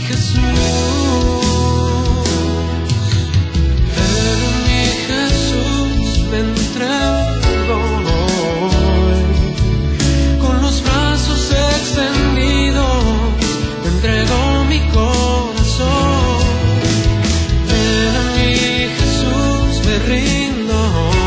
Jesús, en mi Jesús me entrego hoy, con los brazos extendidos me entrego mi corazón, en mi Jesús me rindo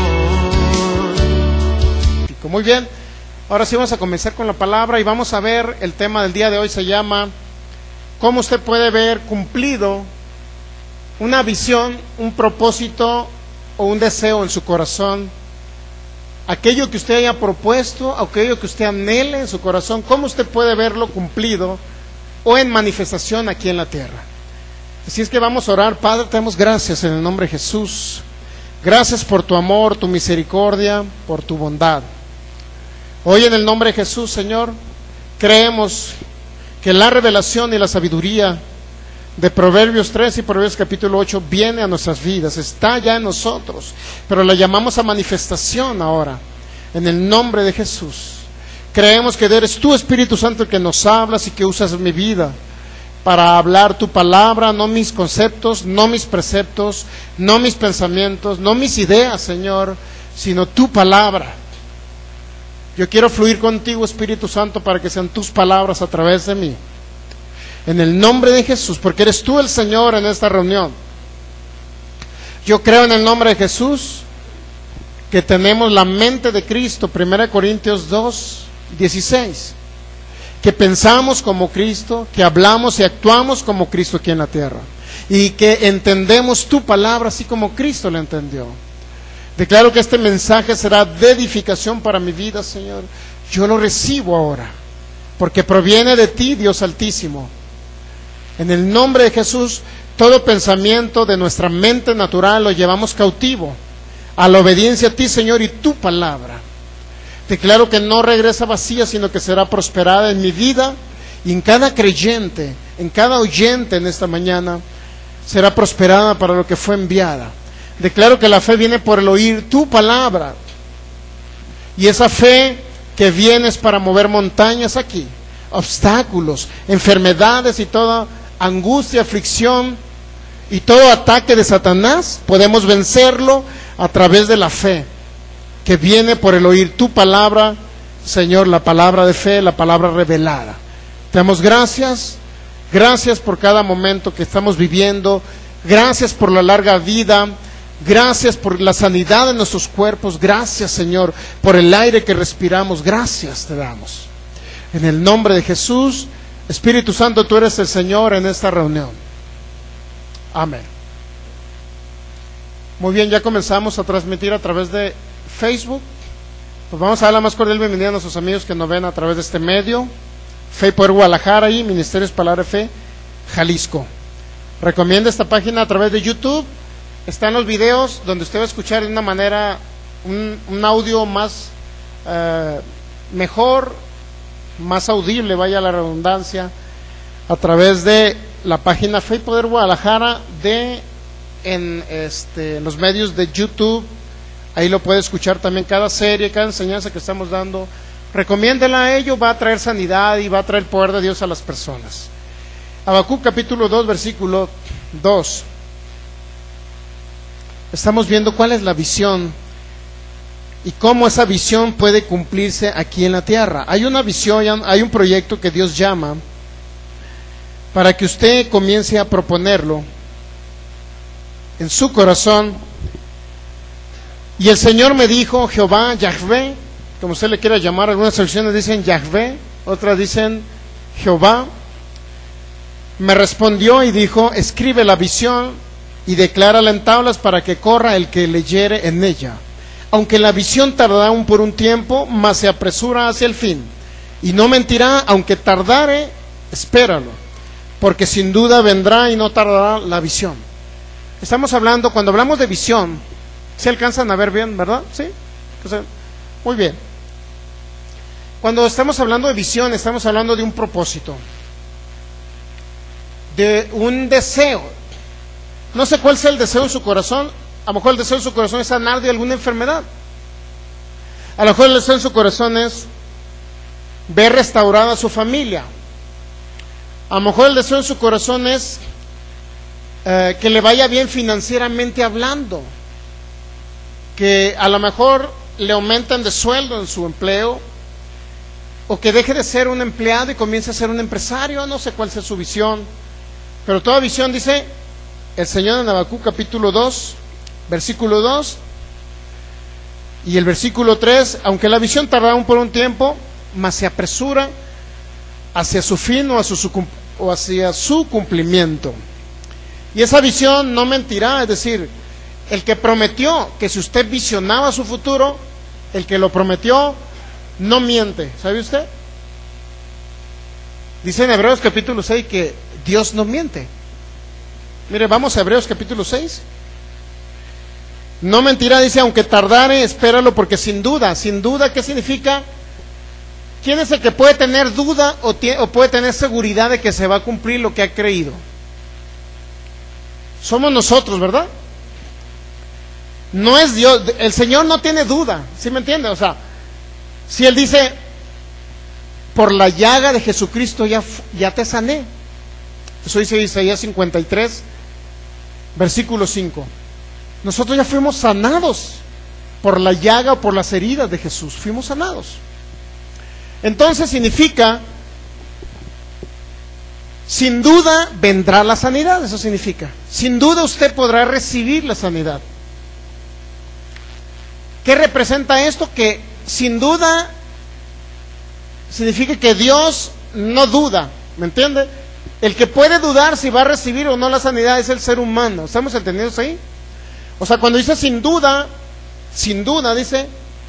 hoy. Muy bien, ahora sí vamos a comenzar con la palabra y vamos a ver, el tema del día de hoy se llama ¿cómo usted puede ver cumplido una visión, un propósito o un deseo en su corazón? Aquello que usted haya propuesto, aquello que usted anhele en su corazón, ¿cómo usted puede verlo cumplido o en manifestación aquí en la tierra? Así es que vamos a orar. Padre, te damos gracias en el nombre de Jesús. Gracias por tu amor, tu misericordia, por tu bondad. Hoy en el nombre de Jesús, Señor, creemos que la revelación y la sabiduría de Proverbios 3 y Proverbios capítulo 8 viene a nuestras vidas, está ya en nosotros, pero la llamamos a manifestación ahora, en el nombre de Jesús. Creemos que eres tú, Espíritu Santo, el que nos hablas y que usas mi vida para hablar tu palabra, no mis conceptos, no mis preceptos, no mis pensamientos, no mis ideas, Señor, sino tu palabra. Yo quiero fluir contigo, Espíritu Santo, para que sean tus palabras a través de mí. En el nombre de Jesús, porque eres tú el Señor en esta reunión. Yo creo en el nombre de Jesús que tenemos la mente de Cristo, 1 Corintios 2, 16. Que pensamos como Cristo, que hablamos y actuamos como Cristo aquí en la tierra. Y que entendemos tu palabra así como Cristo la entendió. Declaro que este mensaje será de edificación para mi vida, Señor. Yo lo recibo ahora, porque proviene de ti, Dios Altísimo. En el nombre de Jesús, todo pensamiento de nuestra mente natural lo llevamos cautivo a la obediencia a ti, Señor, y tu palabra. Declaro que no regresa vacía, sino que será prosperada en mi vida y en cada creyente, en cada oyente en esta mañana, será prosperada para lo que fue enviada. Declaro que la fe viene por el oír tu palabra. Y esa fe que viene es para mover montañas aquí, obstáculos, enfermedades y toda angustia, aflicción y todo ataque de Satanás, podemos vencerlo a través de la fe que viene por el oír tu palabra, Señor, la palabra de fe, la palabra revelada. Te damos gracias, gracias por cada momento que estamos viviendo, gracias por la larga vida. Gracias por la sanidad de nuestros cuerpos. Gracias, Señor, por el aire que respiramos. Gracias te damos. En el nombre de Jesús, Espíritu Santo, tú eres el Señor en esta reunión. Amén. Muy bien, ya comenzamos a transmitir a través de Facebook. Pues vamos a dar la más cordial bienvenida a nuestros amigos que nos ven a través de este medio. Fe Poder Guadalajara y Ministerios Palabra de Fe, Jalisco. Recomienda esta página a través de YouTube. Están los videos donde usted va a escuchar de una manera, un audio más mejor, más audible, vaya la redundancia, a través de la página Fe y Poder Guadalajara en los medios de YouTube. Ahí lo puede escuchar también cada serie, cada enseñanza que estamos dando. Recomiéndela a ello, va a traer sanidad y va a traer poder de Dios a las personas. Habacuc capítulo 2, versículo 2. Estamos viendo cuál es la visión y cómo esa visión puede cumplirse aquí en la tierra. Hay una visión, hay un proyecto que Dios llama para que usted comience a proponerlo en su corazón. Y el Señor me dijo, Jehová, Yahvé, como usted le quiera llamar, algunas traducciones dicen Yahvé, otras dicen Jehová, me respondió y dijo, escribe la visión y declárala en tablas para que corra el que leyere en ella. Aunque la visión tardará aún por un tiempo, mas se apresura hacia el fin. Y no mentirá, aunque tardare, espéralo, porque sin duda vendrá y no tardará la visión. Estamos hablando, cuando hablamos de visión, ¿se alcanzan a ver bien, verdad? ¿Sí? O sea, muy bien. Cuando estamos hablando de visión, estamos hablando de un propósito, de un deseo. No sé cuál sea el deseo en su corazón. A lo mejor el deseo en su corazón es sanar de alguna enfermedad. A lo mejor el deseo en su corazón es ver restaurada a su familia. A lo mejor el deseo en su corazón es que le vaya bien financieramente hablando, que a lo mejor le aumenten de sueldo en su empleo, o que deje de ser un empleado y comience a ser un empresario. No sé cuál sea su visión, pero toda visión, dice el Señor en Habacuc capítulo 2, versículo 2 y el versículo 3, aunque la visión tardará aún por un tiempo, mas se apresura hacia su fin o hacia su cumplimiento. Y esa visión no mentirá, es decir, el que prometió que si usted visionaba su futuro, el que lo prometió no miente. ¿Sabe usted? Dice en Hebreos capítulo 6 que Dios no miente. Mire, vamos a Hebreos capítulo 6. No mentirá, dice, aunque tardare, espéralo, porque sin duda, ¿qué significa? ¿Quién es el que puede tener duda o puede tener seguridad de que se va a cumplir lo que ha creído? Somos nosotros, ¿verdad? No es Dios. El Señor no tiene duda, ¿sí me entiende? O sea, si Él dice, por la llaga de Jesucristo ya te sané. Eso dice Isaías 53, versículo 5. Nosotros ya fuimos sanados por la llaga o por las heridas de Jesús. Fuimos sanados. Entonces significa, sin duda vendrá la sanidad. Eso significa, sin duda usted podrá recibir la sanidad. ¿Qué representa esto? Que sin duda significa que Dios no duda, ¿me entiende? El que puede dudar si va a recibir o no la sanidad es el ser humano. ¿Estamos entendidos ahí? O sea, cuando dice sin duda, dice,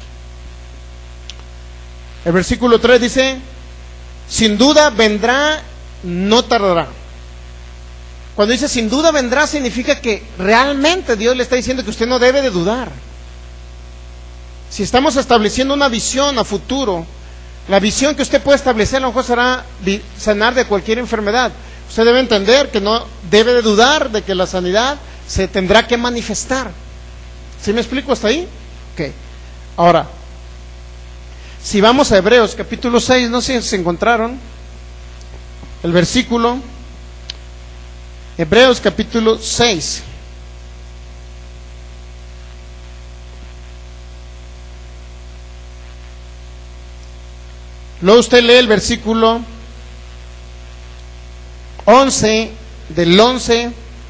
el versículo 3 dice, sin duda vendrá, no tardará. Cuando dice sin duda vendrá, significa que realmente Dios le está diciendo que usted no debe de dudar. Si estamos estableciendo una visión a futuro, la visión que usted puede establecer a lo mejor será sanar de cualquier enfermedad. Usted debe entender que no debe de dudar de que la sanidad se tendrá que manifestar. ¿Sí me explico hasta ahí? Ok. Ahora, si vamos a Hebreos capítulo 6, no sé si se encontraron el versículo, Hebreos capítulo 6. Luego usted lee el versículo 11, del 11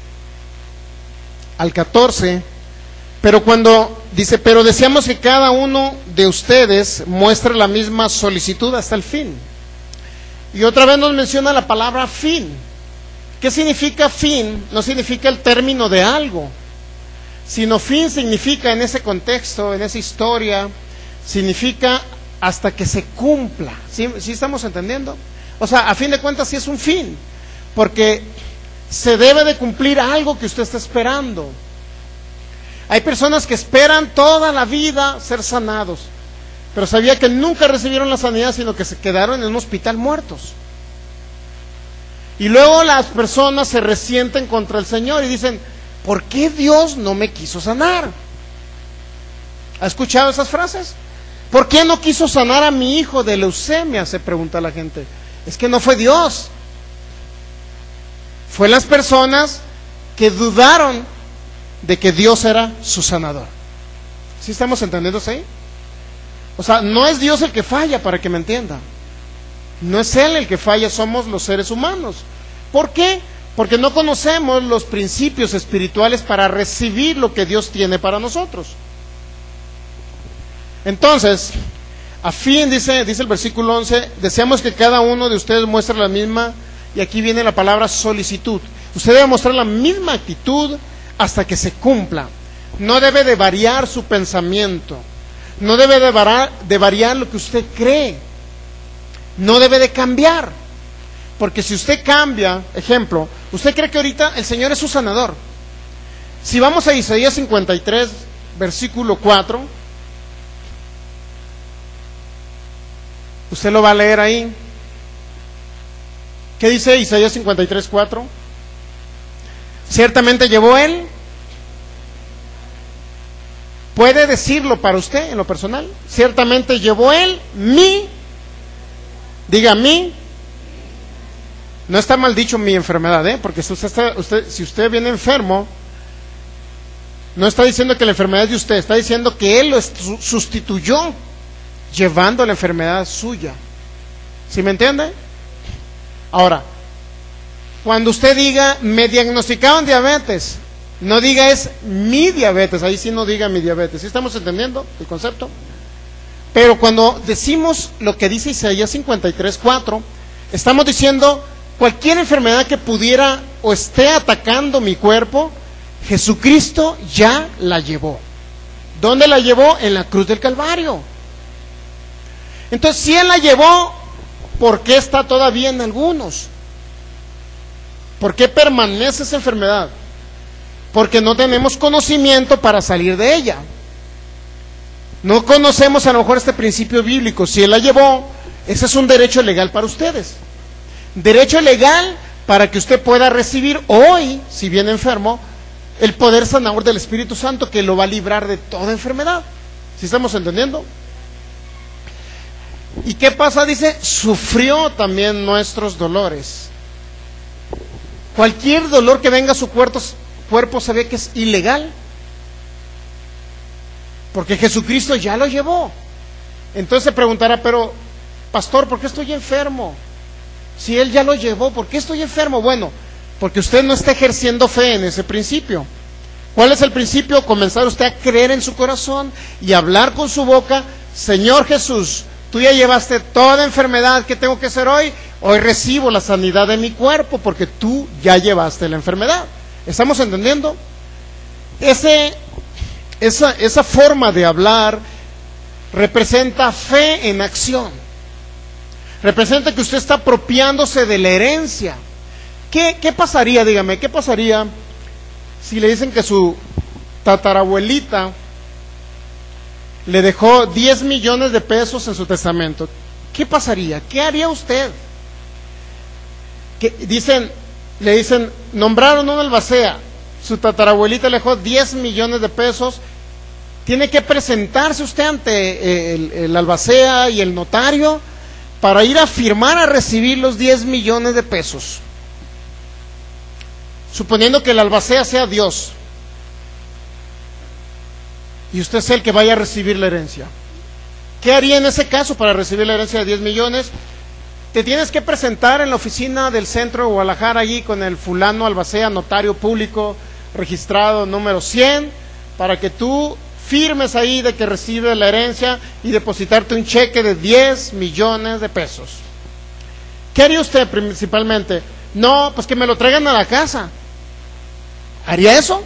al 14, pero cuando dice, pero deseamos que cada uno de ustedes muestre la misma solicitud hasta el fin. Y otra vez nos menciona la palabra fin. ¿Qué significa fin? No significa el término de algo, sino fin significa en ese contexto, en esa historia, significa hasta que se cumpla. ¿Sí estamos entendiendo? O sea, a fin de cuentas sí es un fin, porque se debe de cumplir algo que usted está esperando. Hay personas que esperan toda la vida ser sanados, pero sabía que nunca recibieron la sanidad, sino que se quedaron en un hospital muertos. Y luego las personas se resienten contra el Señor y dicen, ¿por qué Dios no me quiso sanar? ¿Ha escuchado esas frases? ¿Por qué no quiso sanar a mi hijo de leucemia? Se pregunta la gente. Es que no fue Dios. Fue las personas que dudaron de que Dios era su sanador. ¿Sí estamos entendiendo ahí? O sea, no es Dios el que falla, para que me entienda. No es Él el que falla, somos los seres humanos. ¿Por qué? Porque no conocemos los principios espirituales para recibir lo que Dios tiene para nosotros. Entonces, a fin, dice el versículo 11, deseamos que cada uno de ustedes muestre la misma, y aquí viene la palabra solicitud. Usted debe mostrar la misma actitud hasta que se cumpla. No debe de variar su pensamiento, no debe de variar lo que usted cree, no debe de cambiar, porque si usted cambia, ejemplo, usted cree que ahorita el Señor es su sanador. Si vamos a Isaías 53, versículo 4, usted lo va a leer ahí. ¿Qué dice Isaías 53, 4? Ciertamente llevó Él. ¿Puede decirlo para usted en lo personal? Ciertamente llevó Él diga No está mal dicho mi enfermedad, porque si usted viene enfermo, no está diciendo que la enfermedad es de usted, está diciendo que Él lo sustituyó, llevando la enfermedad suya. ¿Sí me entiende? Ahora, cuando usted diga, me diagnosticaron diabetes, no diga es mi diabetes, ahí sí no diga mi diabetes. ¿Sí estamos entendiendo el concepto? Pero cuando decimos lo que dice Isaías 53:4, estamos diciendo cualquier enfermedad que pudiera o esté atacando mi cuerpo, Jesucristo ya la llevó. ¿Dónde la llevó? En la cruz del Calvario. Entonces, si Él la llevó, ¿por qué está todavía en algunos? ¿Por qué permanece esa enfermedad? Porque no tenemos conocimiento para salir de ella. No conocemos a lo mejor este principio bíblico. Si Él la llevó, ese es un derecho legal para ustedes. Derecho legal para que usted pueda recibir hoy, si viene enfermo, el poder sanador del Espíritu Santo que lo va a librar de toda enfermedad. ¿Sí estamos entendiendo? ¿Y qué pasa? Dice, sufrió también nuestros dolores. Cualquier dolor que venga a su cuerpo se ve que es ilegal, porque Jesucristo ya lo llevó. Entonces se preguntará, pero pastor, ¿por qué estoy enfermo? Si Él ya lo llevó, ¿por qué estoy enfermo? Bueno, porque usted no está ejerciendo fe en ese principio. ¿Cuál es el principio? Comenzar usted a creer en su corazón y hablar con su boca, Señor Jesús, tú ya llevaste toda enfermedad. ¿Qué tengo que hacer hoy? Hoy recibo la sanidad de mi cuerpo porque tú ya llevaste la enfermedad. ¿Estamos entendiendo? Esa forma de hablar representa fe en acción. Representa que usted está apropiándose de la herencia. ¿Qué pasaría, dígame, qué pasaría si le dicen que su tatarabuelita le dejó 10 millones de pesos en su testamento? ¿Qué pasaría? ¿Qué haría usted? Le dicen, nombraron una albacea, su tatarabuelita le dejó 10 millones de pesos, tiene que presentarse usted ante el albacea y el notario para ir a firmar a recibir los 10 millones de pesos. Suponiendo que el albacea sea Dios y usted es el que vaya a recibir la herencia. ¿Qué haría en ese caso para recibir la herencia de 10 millones? Te tienes que presentar en la oficina del centro de Guadalajara allí con el fulano albacea, notario público, registrado número 100, para que tú firmes ahí de que recibes la herencia y depositarte un cheque de 10 millones de pesos. ¿Qué haría usted principalmente? No, pues que me lo traigan a la casa. ¿Haría eso?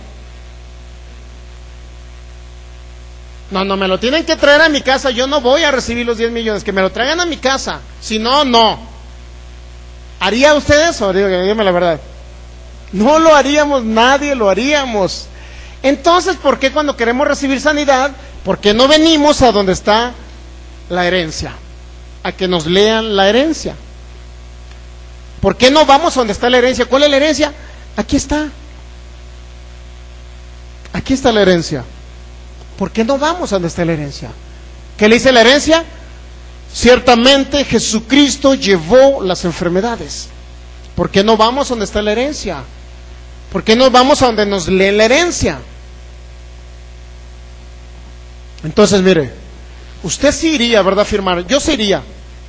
No, me lo tienen que traer a mi casa, yo no voy a recibir los 10 millones, que me lo traigan a mi casa, si no, no. ¿Haría usted eso? Dígame la verdad. No lo haríamos, nadie lo haríamos. Entonces, ¿por qué cuando queremos recibir sanidad, por qué no venimos a donde está la herencia? A que nos lean la herencia. ¿Por qué no vamos a donde está la herencia? ¿Cuál es la herencia? Aquí está. Aquí está la herencia. ¿Por qué no vamos a donde está la herencia? ¿Qué le dice la herencia? Ciertamente Jesucristo llevó las enfermedades. ¿Por qué no vamos a donde está la herencia? ¿Por qué no vamos a donde nos lee la herencia? Entonces, mire, usted sí iría, ¿verdad? A firmar. Yo sí iría.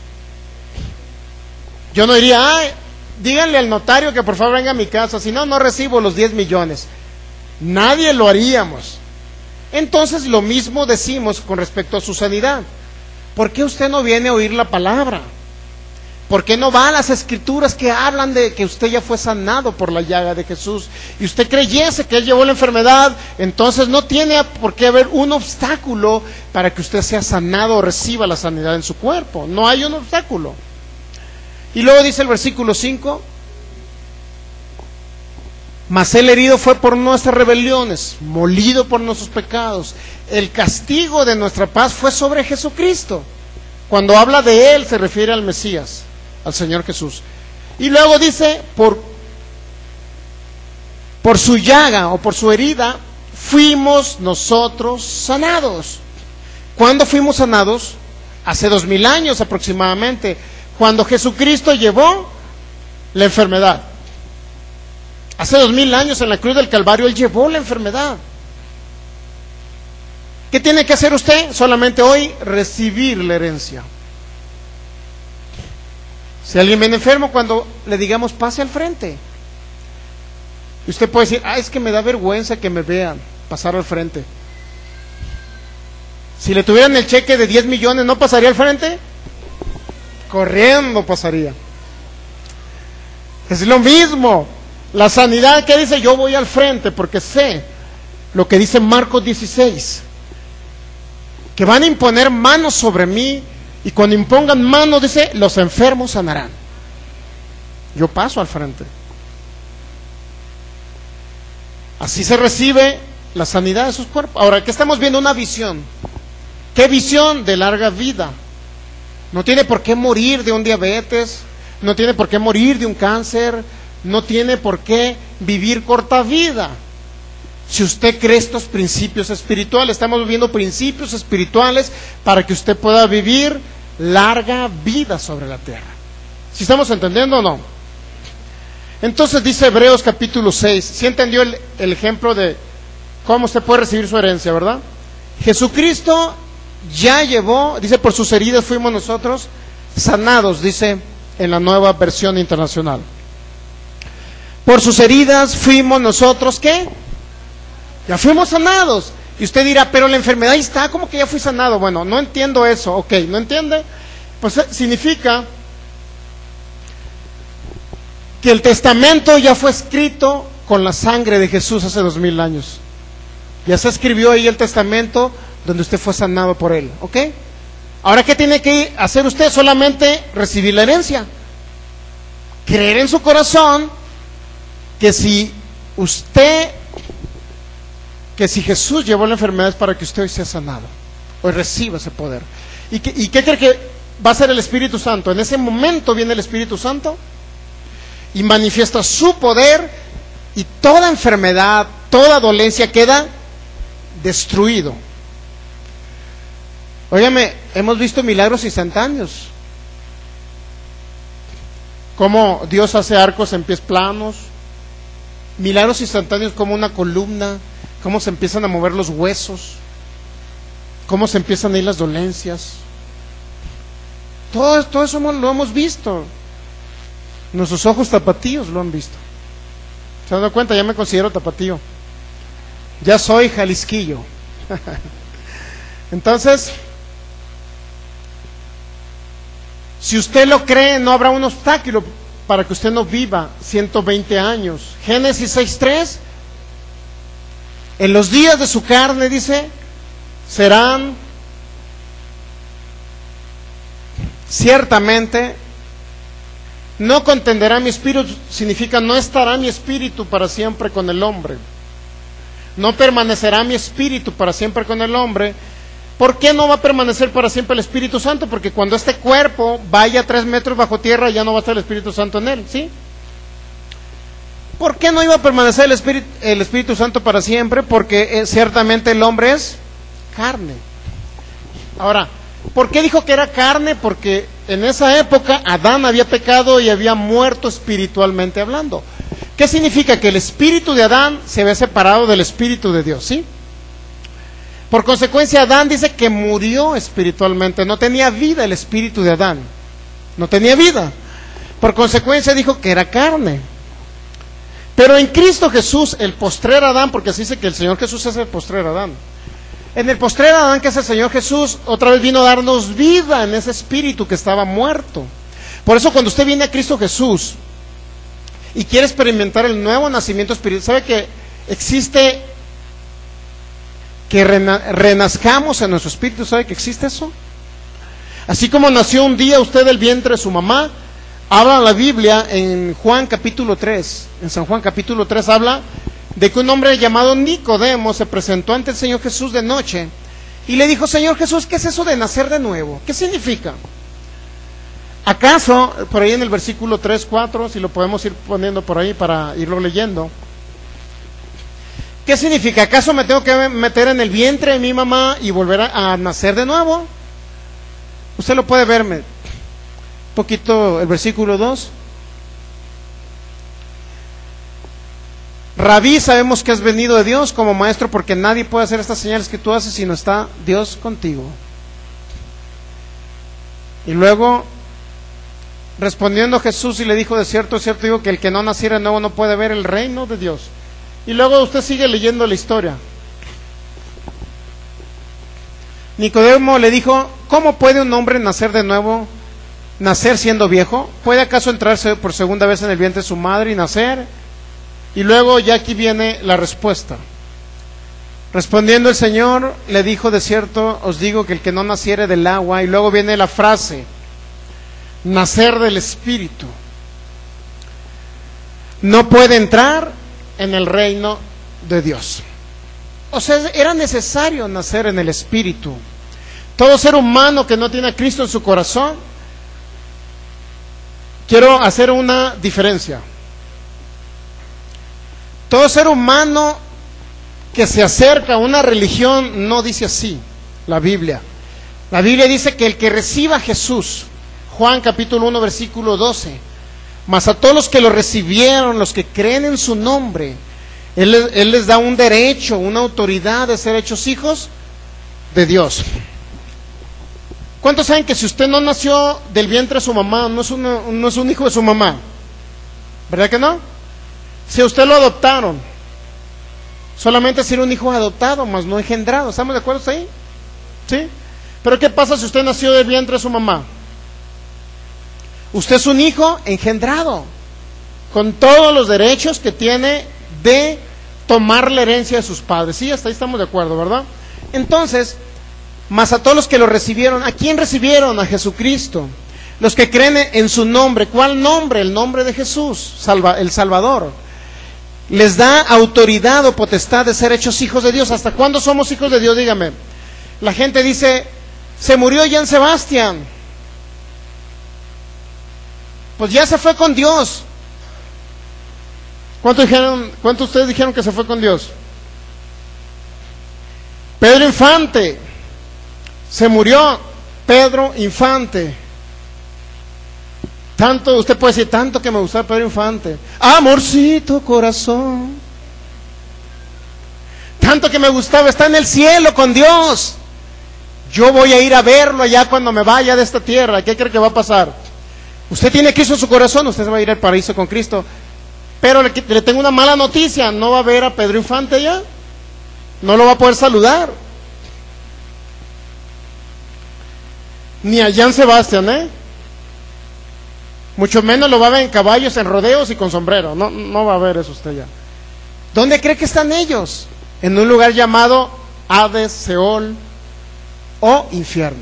Yo no iría, díganle al notario que por favor venga a mi casa, si no, no recibo los 10 millones. Nadie lo haríamos. Entonces, lo mismo decimos con respecto a su sanidad. ¿Por qué usted no viene a oír la palabra? ¿Por qué no va a las escrituras que hablan de que usted ya fue sanado por la llaga de Jesús? Y usted creyese que Él llevó la enfermedad, entonces no tiene por qué haber un obstáculo para que usted sea sanado o reciba la sanidad en su cuerpo. No hay un obstáculo. Y luego dice el versículo 5, mas Él herido fue por nuestras rebeliones, molido por nuestros pecados. El castigo de nuestra paz fue sobre Jesucristo. Cuando habla de Él se refiere al Mesías, al Señor Jesús. Y luego dice, por su llaga o por su herida fuimos nosotros sanados. ¿Cuándo fuimos sanados? Hace 2000 años aproximadamente, cuando Jesucristo llevó la enfermedad. Hace 2000 años en la cruz del Calvario Él llevó la enfermedad. ¿Qué tiene que hacer usted? Solamente hoy recibir la herencia. Si alguien viene enfermo, cuando le digamos pase al frente, y usted puede decir, es que me da vergüenza que me vean pasar al frente. Si le tuvieran el cheque de 10 millones, ¿no pasaría al frente? Corriendo pasaría. Es lo mismo. La sanidad, que dice, yo voy al frente porque sé lo que dice Marcos 16, que van a imponer manos sobre mí, y cuando impongan manos, dice, los enfermos sanarán. Yo paso al frente. Así se recibe la sanidad de sus cuerpos. Ahora, ¿qué estamos viendo? Una visión. ¿Qué visión? De larga vida. No tiene por qué morir de un diabetes, no tiene por qué morir de un cáncer, no tiene por qué vivir corta vida. Si usted cree estos principios espirituales, estamos viviendo principios espirituales para que usted pueda vivir larga vida sobre la tierra. ¿Sí estamos entendiendo o no? Entonces dice Hebreos capítulo 6, ¿sí entendió el ejemplo de cómo usted puede recibir su herencia, verdad? Jesucristo ya llevó, dice, por sus heridas fuimos nosotros sanados, dice en la Nueva Versión Internacional. Por sus heridas fuimos nosotros, ¿qué? Ya fuimos sanados. Y usted dirá, pero la enfermedad ahí está, ¿cómo que ya fui sanado? Bueno, no entiendo eso. Ok, ¿no entiende? Pues significa que el testamento ya fue escrito con la sangre de Jesús hace 2000 años. Ya se escribió ahí el testamento donde usted fue sanado por él, ¿ok? Ahora, ¿qué tiene que hacer usted? Solamente recibir la herencia. Creer en su corazón que si Jesús llevó la enfermedad es para que usted hoy sea sanado, hoy reciba ese poder. ¿Y qué cree que va a ser el Espíritu Santo? En ese momento viene el Espíritu Santo y manifiesta su poder, y toda enfermedad, toda dolencia queda destruido. Óigame, hemos visto milagros instantáneos, como Dios hace arcos en pies planos, milagros instantáneos como una columna, cómo se empiezan a mover los huesos, cómo se empiezan a ir las dolencias. Todo eso lo hemos visto. Nuestros ojos tapatíos lo han visto. ¿Se han dado cuenta? Ya me considero tapatío. Ya soy jalisquillo. Entonces, si usted lo cree, no habrá un obstáculo para que usted no viva 120 años. Génesis 6:3. En los días de su carne, dice, serán ciertamente, no contenderá mi espíritu, significa no estará mi espíritu para siempre con el hombre. No permanecerá mi espíritu para siempre con el hombre. ¿Por qué no va a permanecer para siempre el Espíritu Santo? Porque cuando este cuerpo vaya 3 metros bajo tierra, ya no va a estar el Espíritu Santo en él, ¿sí? ¿Por qué no iba a permanecer el Espíritu Santo para siempre? Porque ciertamente el hombre es carne. Ahora, ¿por qué dijo que era carne? Porque en esa época Adán había pecado y había muerto espiritualmente hablando. ¿Qué significa? Que el espíritu de Adán se había separado del espíritu de Dios, ¿sí? Por consecuencia, Adán dice que murió espiritualmente, no tenía vida el espíritu de Adán, no tenía vida. Por consecuencia dijo que era carne. Pero en Cristo Jesús, el postrer Adán, porque se dice que el Señor Jesús es el postrer Adán. En el postrer Adán, que es el Señor Jesús, otra vez vino a darnos vida en ese espíritu que estaba muerto. Por eso cuando usted viene a Cristo Jesús y quiere experimentar el nuevo nacimiento espiritual, ¿sabe que existe que renazcamos en nuestro espíritu? ¿Sabe que existe eso? Así como nació un día usted del vientre de su mamá, habla la Biblia en Juan capítulo 3, en San Juan capítulo 3 habla de que un hombre llamado Nicodemo se presentó ante el Señor Jesús de noche y le dijo: Señor Jesús, ¿qué es eso de nacer de nuevo? ¿Qué significa? ¿Acaso, por ahí en el versículo 3, 4, si lo podemos ir poniendo por ahí para irlo leyendo, ¿qué significa? ¿Acaso me tengo que meter en el vientre de mi mamá y volver a nacer de nuevo? Usted lo puede verme un poquito el versículo 2. Rabí, sabemos que has venido de Dios como maestro, porque nadie puede hacer estas señales que tú haces si no está Dios contigo. Y luego, respondiendo Jesús y le dijo, de cierto digo que el que no naciera de nuevo no puede ver el reino de Dios. Y luego usted sigue leyendo la historia. Nicodemo le dijo, ¿cómo puede un hombre nacer de nuevo, nacer siendo viejo? ¿Puede acaso entrarse por segunda vez en el vientre de su madre y nacer? Y luego ya aquí viene la respuesta. Respondiendo el Señor le dijo, de cierto os digo que el que no naciere del agua, y luego viene la frase, nacer del Espíritu, no puede entrar en el reino de Dios. O sea, era necesario nacer en el Espíritu. Todo ser humano que no tiene a Cristo en su corazón, quiero hacer una diferencia. Todo ser humano que se acerca a una religión no dice así, la Biblia. La Biblia dice que el que reciba a Jesús, Juan capítulo 1 versículo 12, mas a todos los que lo recibieron, los que creen en su nombre, Él les da un derecho, una autoridad de ser hechos hijos de Dios. ¿Cuántos saben que si usted no nació del vientre de su mamá, no es un hijo de su mamá? ¿Verdad que no? Si a usted lo adoptaron, solamente ser un hijo adoptado, mas no engendrado. ¿Estamos de acuerdo ahí? ¿Sí? Pero ¿qué pasa si usted nació del vientre de su mamá? Usted es un hijo engendrado, con todos los derechos que tiene de tomar la herencia de sus padres. Sí, hasta ahí estamos de acuerdo, ¿verdad? Entonces, más a todos los que lo recibieron, ¿a quién recibieron? A Jesucristo. Los que creen en su nombre. ¿Cuál nombre? El nombre de Jesús, el Salvador. Les da autoridad o potestad de ser hechos hijos de Dios. ¿Hasta cuándo somos hijos de Dios? Dígame. La gente dice, se murió Jan Sebastián. Pues ya se fue con Dios. ¿Cuántos de ustedes dijeron que se fue con Dios? Pedro Infante. Se murió Pedro Infante. Tanto, usted puede decir, tanto que me gustaba Pedro Infante. Amorcito corazón. Tanto que me gustaba, está en el cielo con Dios. Yo voy a ir a verlo allá cuando me vaya de esta tierra. ¿Qué cree que va a pasar? Usted tiene Cristo en su corazón, usted se va a ir al paraíso con Cristo. Pero le tengo una mala noticia, no va a ver a Pedro Infante allá. No lo va a poder saludar. Ni a Jan Sebastián, mucho menos lo va a ver en caballos, en rodeos y con sombrero. No va a ver eso usted ya. ¿Dónde cree que están ellos? En un lugar llamado Hades, Seol o infierno.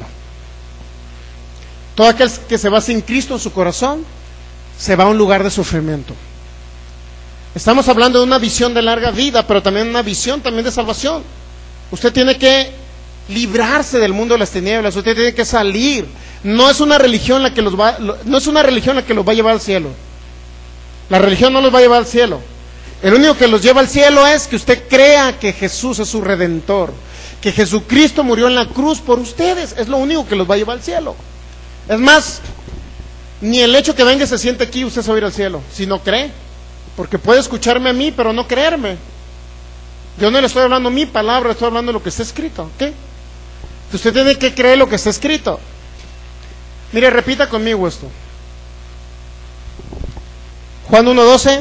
Todo aquel que se va sin Cristo en su corazón se va a un lugar de sufrimiento. Estamos hablando de una visión de larga vida, pero también una visión también de salvación. Usted tiene que librarse del mundo de las tinieblas, usted tiene que salir. No es una religión la que los va a llevar al cielo. La religión no los va a llevar al cielo. El único que los lleva al cielo es que usted crea que Jesús es su redentor, que Jesucristo murió en la cruz por ustedes. Es lo único que los va a llevar al cielo. Es más, ni el hecho que venga y se siente aquí, usted se va a ir al cielo, si no cree. Porque puede escucharme a mí, pero no creerme. Yo no le estoy hablando mi palabra, estoy hablando de lo que está escrito, ¿ok? Usted tiene que creer lo que está escrito. Mire, repita conmigo esto. Juan 1:12.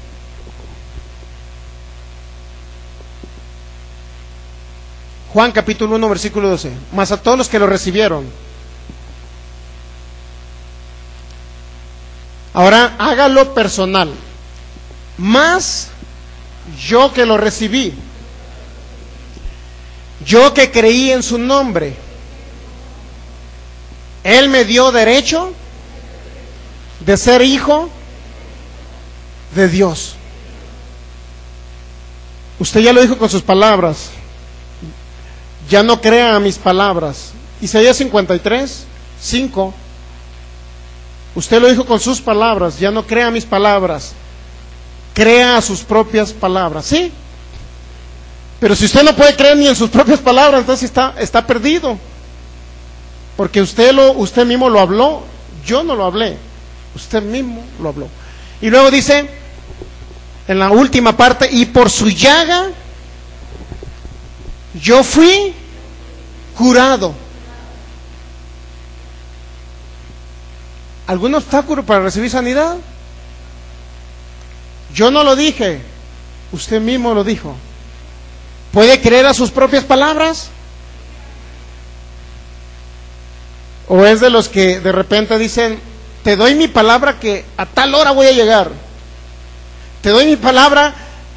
Juan capítulo 1 versículo 12. Mas a todos los que lo recibieron. Ahora hágalo personal. Más yo que lo recibí, yo que creí en su nombre, Él me dio derecho de ser hijo de Dios. Usted ya lo dijo con sus palabras. Ya no crea a mis palabras. Isaías 53:5. Usted lo dijo con sus palabras. Ya no crea a mis palabras. Crea a sus propias palabras, ¿sí? Pero si usted no puede creer ni en sus propias palabras, entonces está perdido. Porque usted mismo lo habló, yo no lo hablé, usted mismo lo habló. Y luego dice, en la última parte, y por su llaga yo fui curado. ¿Algún obstáculo para recibir sanidad? Yo no lo dije, usted mismo lo dijo. ¿Puede creer a sus propias palabras? ¿O es de los que de repente dicen, te doy mi palabra que a tal hora voy a llegar? Te doy mi palabra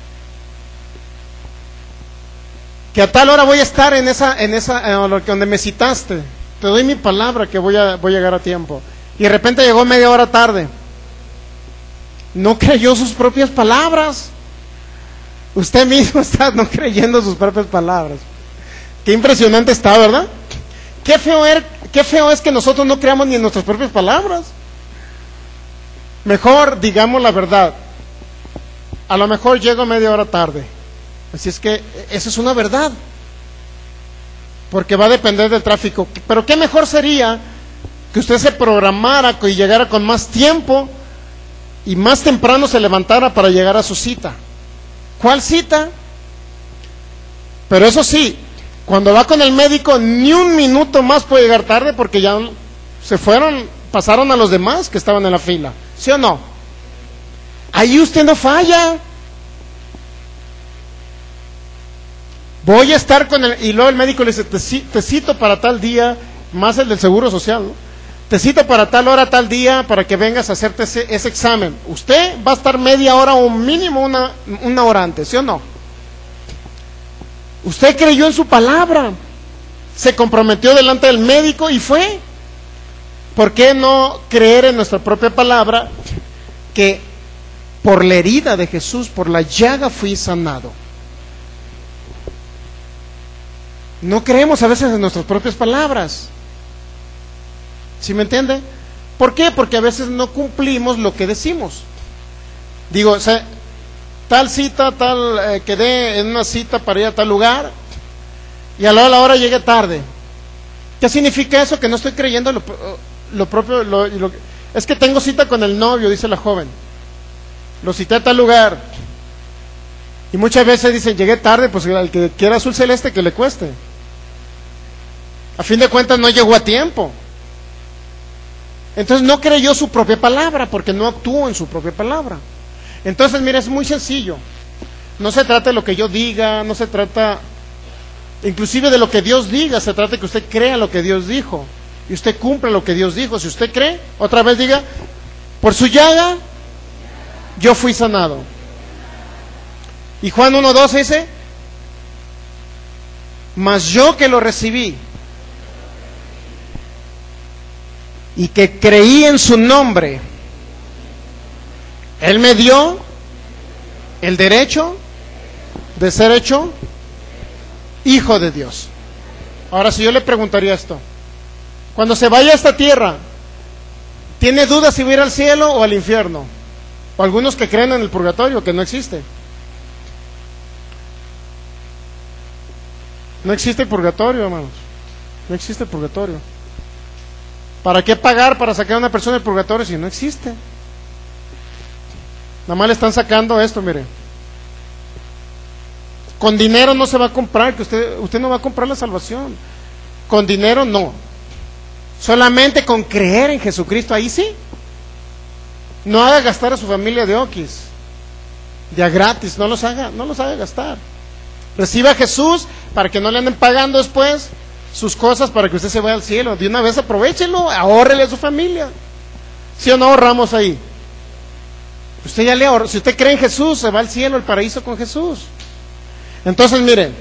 que a tal hora voy a estar en donde me citaste. Te doy mi palabra que voy a llegar a tiempo. Y de repente llegó media hora tarde. No creyó sus propias palabras. Usted mismo está no creyendo sus propias palabras. Qué impresionante está, ¿verdad? Qué feo es que nosotros no creamos ni en nuestras propias palabras. Mejor digamos la verdad. A lo mejor llego media hora tarde. Así es que esa es una verdad. Porque va a depender del tráfico. Pero qué mejor sería que usted se programara y llegara con más tiempo y más temprano se levantara para llegar a su cita. ¿Cuál cita? Pero eso sí, cuando va con el médico, ni un minuto más puede llegar tarde porque ya pasaron a los demás que estaban en la fila. ¿Sí o no? Ahí usted no falla. Voy a estar con y luego el médico le dice, te cito para tal día, más el del Seguro Social, ¿no? Te cito para tal hora, tal día, para que vengas a hacerte ese examen. Usted va a estar media hora o mínimo una hora antes, ¿sí o no? Usted creyó en su palabra, se comprometió delante del médico y fue. ¿Por qué no creer en nuestra propia palabra que por la herida de Jesús, por la llaga fui sanado? No creemos a veces en nuestras propias palabras. ¿Sí me entiende? ¿Por qué? Porque a veces no cumplimos lo que decimos. Digo, tal cita, quedé en una cita para ir a tal lugar y a la hora llegué tarde. ¿Qué significa eso? Que no estoy creyendo lo propio. Es que tengo cita con el novio, dice la joven. Lo cité a tal lugar. Y muchas veces dicen, llegué tarde, pues al que quiera azul celeste que le cueste. A fin de cuentas no llegó a tiempo. Entonces no creyó su propia palabra porque no actuó en su propia palabra. Entonces mira, es muy sencillo. No se trata de lo que yo diga, no se trata inclusive de lo que Dios diga, se trata de que usted crea lo que Dios dijo y usted cumpla lo que Dios dijo. Si usted cree, otra vez diga, por su llaga yo fui sanado. Y Juan 1:12 dice, mas yo que lo recibí y que creí en su nombre, Él me dio el derecho de ser hecho hijo de Dios. Ahora, si yo le preguntaría esto, cuando se vaya a esta tierra, ¿tiene dudas si va a ir al cielo o al infierno? O algunos que creen en el purgatorio, que no existe. No existe el purgatorio, hermanos. No existe el purgatorio. ¿Para qué pagar para sacar a una persona del purgatorio si no existe? Nada más le están sacando esto, mire. Con dinero no se va a comprar, que usted no va a comprar la salvación. Con dinero no. Solamente con creer en Jesucristo, ahí sí. No haga gastar a su familia de oquis, ya gratis, no los haga gastar. Reciba a Jesús para que no le anden pagando después sus cosas para que usted se vaya al cielo. De una vez aprovéchelo, ahórrele a su familia. ¿Sí o no ahorramos ahí? Usted ya le ahorró. Si usted cree en Jesús, se va al cielo, al paraíso con Jesús. Entonces, miren,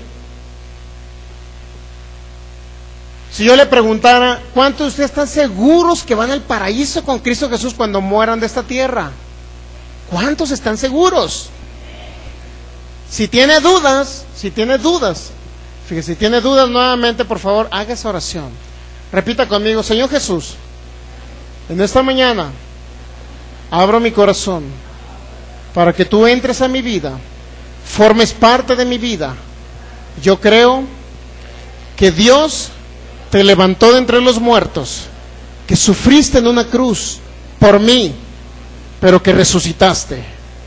si yo le preguntara, ¿cuántos de ustedes están seguros que van al paraíso con Cristo Jesús cuando mueran de esta tierra? ¿Cuántos están seguros? Si tiene dudas, fíjese, si tiene dudas nuevamente, por favor, haga esa oración. Repita conmigo, Señor Jesús, en esta mañana abro mi corazón para que tú entres a mi vida, formes parte de mi vida. Yo creo que Dios te levantó de entre los muertos, que sufriste en una cruz por mí, pero que resucitaste.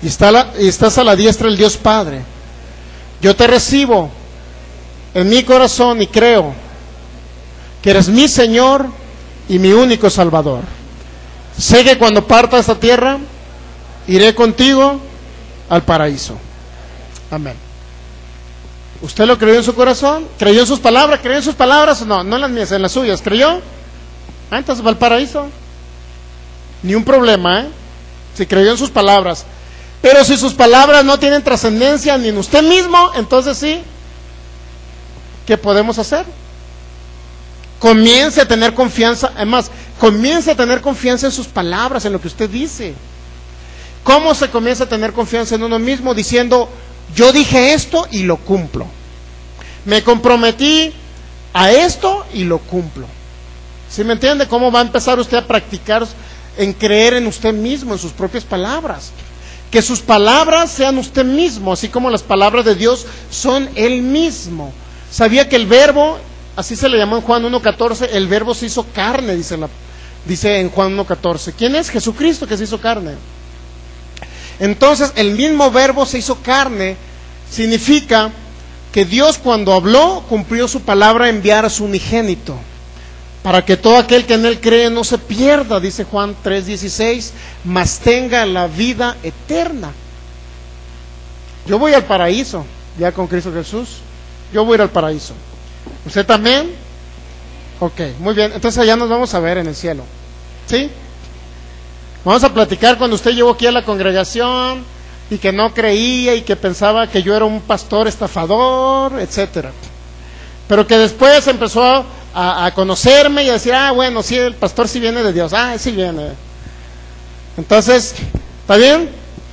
y estás a la diestra del Dios Padre. Yo te recibo en mi corazón y creo que eres mi Señor y mi único Salvador. Sé que cuando parta esta tierra, iré contigo al paraíso. Amén. ¿Usted lo creyó en su corazón? ¿Creyó en sus palabras? ¿Creyó en sus palabras? No, no en las mías, en las suyas. ¿Creyó? Entonces va al paraíso. Ni un problema, si creyó en sus palabras. Pero si sus palabras no tienen trascendencia ni en usted mismo, entonces sí, ¿qué podemos hacer? Comience a tener confianza, además, comience a tener confianza en sus palabras, en lo que usted dice. ¿Cómo se comienza a tener confianza en uno mismo? Diciendo, yo dije esto y lo cumplo. Me comprometí a esto y lo cumplo. ¿Sí me entiende? ¿Cómo va a empezar usted a practicar en creer en usted mismo, en sus propias palabras? Que sus palabras sean usted mismo, así como las palabras de Dios son Él mismo. ¿Sabía que el verbo, así se le llamó en Juan 1:14, el verbo se hizo carne, dice en Juan 1:14? ¿Quién es? Jesucristo, que se hizo carne. Entonces, el mismo verbo se hizo carne, significa que Dios, cuando habló, cumplió su palabra, enviar a su unigénito, para que todo aquel que en Él cree no se pierda, dice Juan 3:16, mas tenga la vida eterna. Yo voy al paraíso, ya con Cristo Jesús, yo voy a ir al paraíso. ¿Usted también? Ok, muy bien, entonces allá nos vamos a ver en el cielo, ¿sí? Vamos a platicar cuando usted llegó aquí a la congregación y que no creía y que pensaba que yo era un pastor estafador, etcétera. Pero que después empezó a conocerme y a decir, bueno, sí, el pastor sí viene de Dios, sí viene. Entonces, ¿está bien?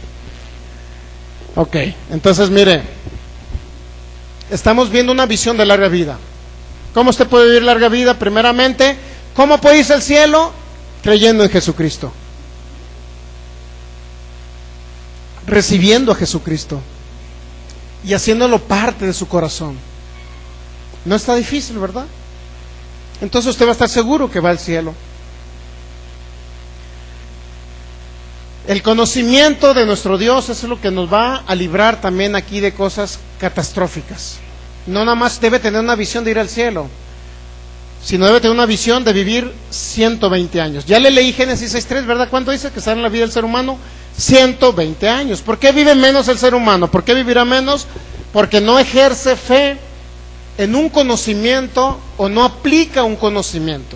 Ok, entonces mire, estamos viendo una visión de larga vida. ¿Cómo usted puede vivir larga vida? Primeramente, ¿cómo puede irse al cielo? Creyendo en Jesucristo, recibiendo a Jesucristo y haciéndolo parte de su corazón. No está difícil, ¿verdad? Entonces usted va a estar seguro que va al cielo. El conocimiento de nuestro Dios es lo que nos va a librar también aquí de cosas catastróficas. No nada más debe tener una visión de ir al cielo, sino debe tener una visión de vivir 120 años. Ya le leí Génesis 6:3, ¿verdad? ¿Cuánto dice que sale en la vida del ser humano? 120 años. ¿Por qué vive menos el ser humano? ¿Por qué vivirá menos? Porque no ejerce fe en un conocimiento o no aplica un conocimiento.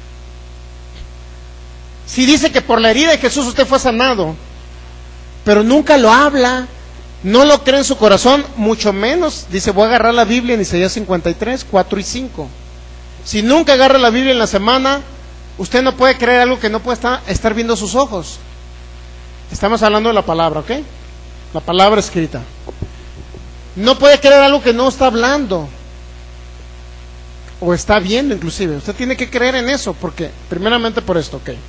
Si dice que por la herida de Jesús usted fue sanado, pero nunca lo habla, no lo cree en su corazón, mucho menos, dice, voy a agarrar la Biblia en Isaías 53, 4 y 5. Si nunca agarra la Biblia en la semana, usted no puede creer algo que no puede estar viendo sus ojos. Estamos hablando de la palabra, ¿ok? La palabra escrita. No puede creer algo que no está hablando o está viendo, inclusive. Usted tiene que creer en eso, porque primeramente por esto, ok.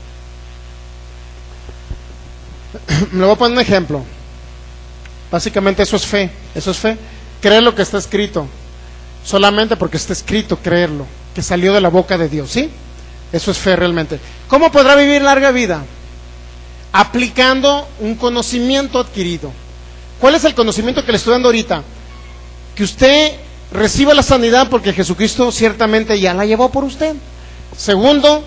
Le voy a poner un ejemplo. Básicamente eso es fe. Eso es fe. Creer lo que está escrito, solamente porque está escrito, creerlo, que salió de la boca de Dios, ¿sí? Eso es fe realmente. ¿Cómo podrá vivir larga vida? Aplicando un conocimiento adquirido. ¿Cuál es el conocimiento que le estoy dando ahorita? Que usted reciba la sanidad porque Jesucristo ciertamente ya la llevó por usted. Segundo,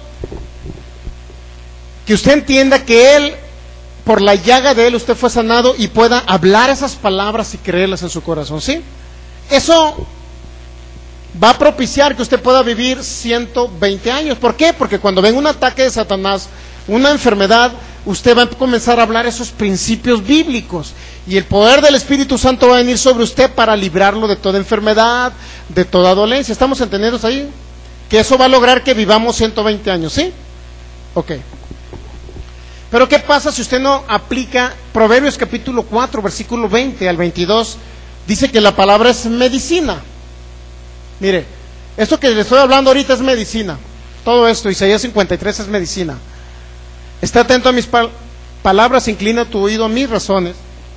que usted entienda que Él, por la llaga de Él, usted fue sanado y pueda hablar esas palabras y creerlas en su corazón, ¿sí? Eso va a propiciar que usted pueda vivir 120 años. ¿Por qué? Porque cuando venga un ataque de Satanás, una enfermedad, usted va a comenzar a hablar esos principios bíblicos y el poder del Espíritu Santo va a venir sobre usted para librarlo de toda enfermedad, de toda dolencia. ¿Estamos entendidos ahí? Que eso va a lograr que vivamos 120 años, ¿sí? Ok. Pero ¿qué pasa si usted no aplica? Proverbios capítulo 4, versículo 20 al 22, dice que la palabra es medicina. Mire, esto que le estoy hablando ahorita es medicina. Todo esto, Isaías 53 es medicina. Está atento a mis palabras, inclina tu oído a mis razones.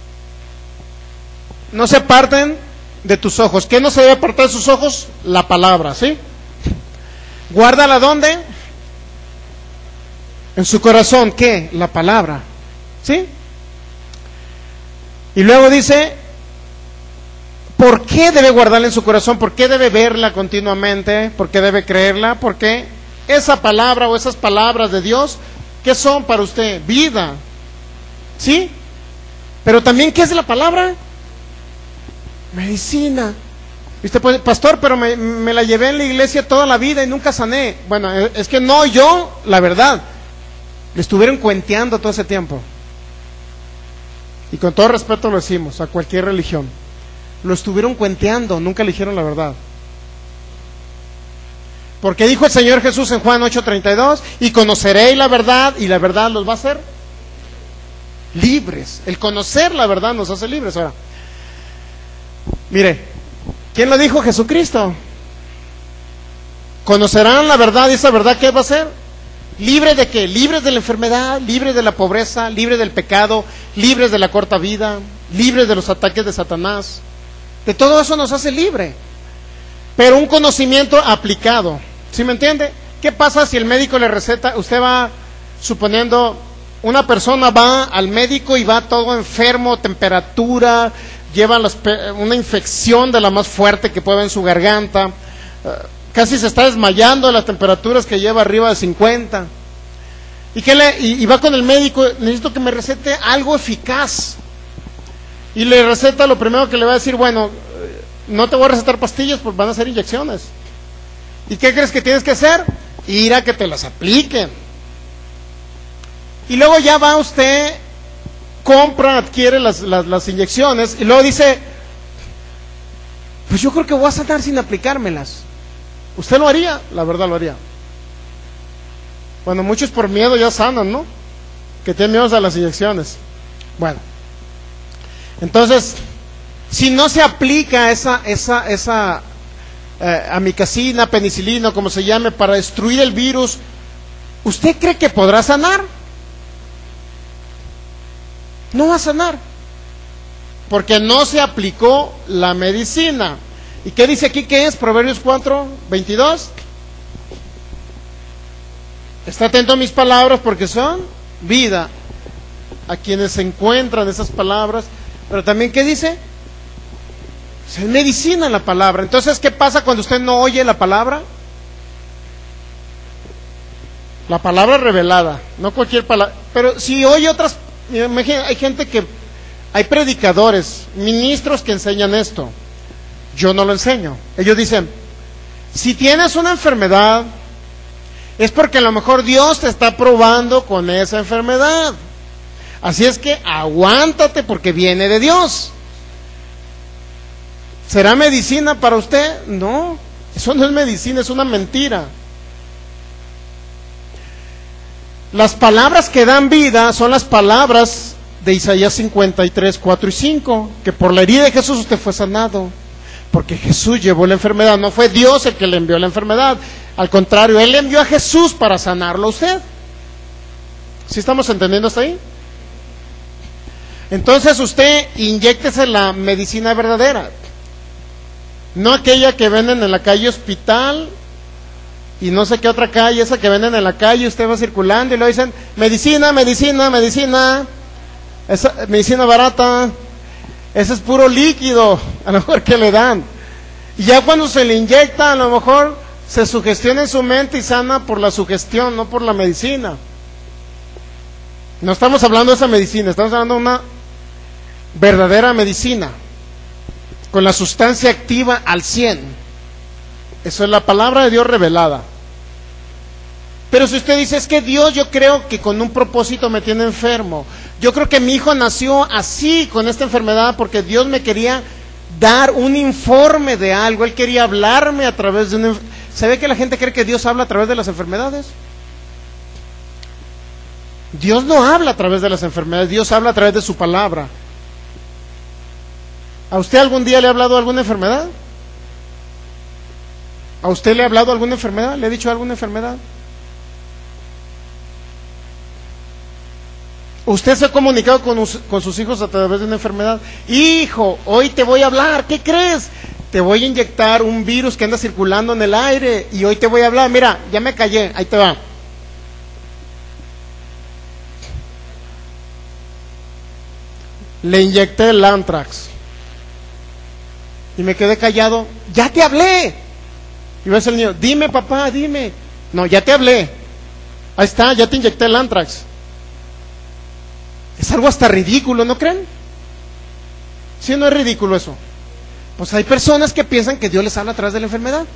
No se aparten de tus ojos. ¿Qué no se debe apartar de sus ojos? La palabra, ¿sí? Guárdala, ¿dónde? En su corazón. ¿Qué? La palabra, ¿sí? Y luego dice, ¿por qué debe guardarla en su corazón? ¿Por qué debe verla continuamente? ¿Por qué debe creerla? Porque esa palabra o esas palabras de Dios, ¿qué son para usted? Vida. ¿Sí? Pero también, ¿qué es la palabra? Medicina. Y usted puede, pastor, pero me la llevé en la iglesia toda la vida y nunca sané. Bueno, es que no, yo, la verdad, le estuvieron cuenteando todo ese tiempo. Y con todo respeto lo decimos, a cualquier religión. Lo estuvieron cuenteando, nunca le dijeron la verdad. Porque dijo el Señor Jesús en Juan 8:32, y conoceréis la verdad, y la verdad los va a hacer libres. El conocer la verdad nos hace libres. Ahora, mire, ¿quién lo dijo? Jesucristo. Conocerán la verdad, y esa verdad, ¿qué va a ser? ¿Libre de qué? Libres de la enfermedad, libres de la pobreza, libres del pecado, libres de la corta vida, libres de los ataques de Satanás. De todo eso nos hace libre. Pero un conocimiento aplicado. ¿Sí me entiende? ¿Qué pasa si el médico le receta? Usted va, suponiendo, una persona va al médico y va todo enfermo, temperatura, lleva una infección de la más fuerte que puede haber en su garganta, casi se está desmayando de las temperaturas que lleva arriba de 50. Y va con el médico, necesito que me recete algo eficaz. Y le receta, lo primero que le va a decir, bueno, no te voy a recetar pastillas, pues van a ser inyecciones. ¿Y qué crees que tienes que hacer? Ir a que te las apliquen. Y luego ya va usted, compra, adquiere las inyecciones, y luego dice, pues yo creo que voy a sanar sin aplicármelas. ¿Usted lo haría? La verdad lo haría. Bueno, muchos por miedo ya sanan, ¿no? Que tienen miedo a las inyecciones. Bueno, entonces, si no se aplica esa amicacina, penicilina, como se llame, para destruir el virus, ¿usted cree que podrá sanar? No va a sanar, porque no se aplicó la medicina. ¿Y qué dice aquí que es? Proverbios 4:22. Está atento a mis palabras porque son vida a quienes se encuentran esas palabras. Pero también, ¿qué dice? Es medicina la palabra. Entonces, ¿qué pasa cuando usted no oye la palabra? La palabra revelada, no cualquier palabra. Pero si oye otras, imagínate, hay gente que, hay predicadores, ministros que enseñan esto. Yo no lo enseño. Ellos dicen, si tienes una enfermedad, es porque a lo mejor Dios te está probando con esa enfermedad. Así es que aguántate porque viene de Dios. ¿Será medicina para usted? No, eso no es medicina, es una mentira. Las palabras que dan vida son las palabras de Isaías 53, 4 y 5, que por la herida de Jesús usted fue sanado. Porque Jesús llevó la enfermedad, no fue Dios el que le envió la enfermedad. Al contrario, Él le envió a Jesús para sanarlo a usted. ¿Sí estamos entendiendo hasta ahí? Entonces usted inyéctese la medicina verdadera. No aquella que venden en la calle Hospital y no sé qué otra calle, esa que venden en la calle, usted va circulando y le dicen, medicina, medicina, medicina, esa medicina barata. Ese es puro líquido, a lo mejor que le dan. Y ya cuando se le inyecta, a lo mejor se sugestiona en su mente y sana por la sugestión, no por la medicina. No estamos hablando de esa medicina, estamos hablando de una verdadera medicina, con la sustancia activa al 100. Eso es la palabra de Dios revelada. Pero si usted dice, es que Dios, yo creo que con un propósito me tiene enfermo. Yo creo que mi hijo nació así, con esta enfermedad, porque Dios me quería dar un informe de algo. Él quería hablarme a través de una... ¿Sabe que la gente cree que Dios habla a través de las enfermedades? Dios no habla a través de las enfermedades, Dios habla a través de su palabra. ¿A usted algún día le ha hablado de alguna enfermedad? ¿A usted le ha hablado de alguna enfermedad? ¿Le ha dicho alguna enfermedad? Usted se ha comunicado con sus hijos a través de una enfermedad. Hijo, hoy te voy a hablar, ¿qué crees? Te voy a inyectar un virus que anda circulando en el aire y hoy te voy a hablar. Mira, ya me callé, ahí te va. le inyecté el Antrax. Y me quedé callado. Ya te hablé. Y ves el niño, dime papá, dime. No, ya te hablé. Ahí está, ya te inyecté el Antrax. Es algo hasta ridículo, ¿no creen? ¿Sí o no es ridículo eso? Pues hay personas que piensan que Dios les habla a través de la enfermedad.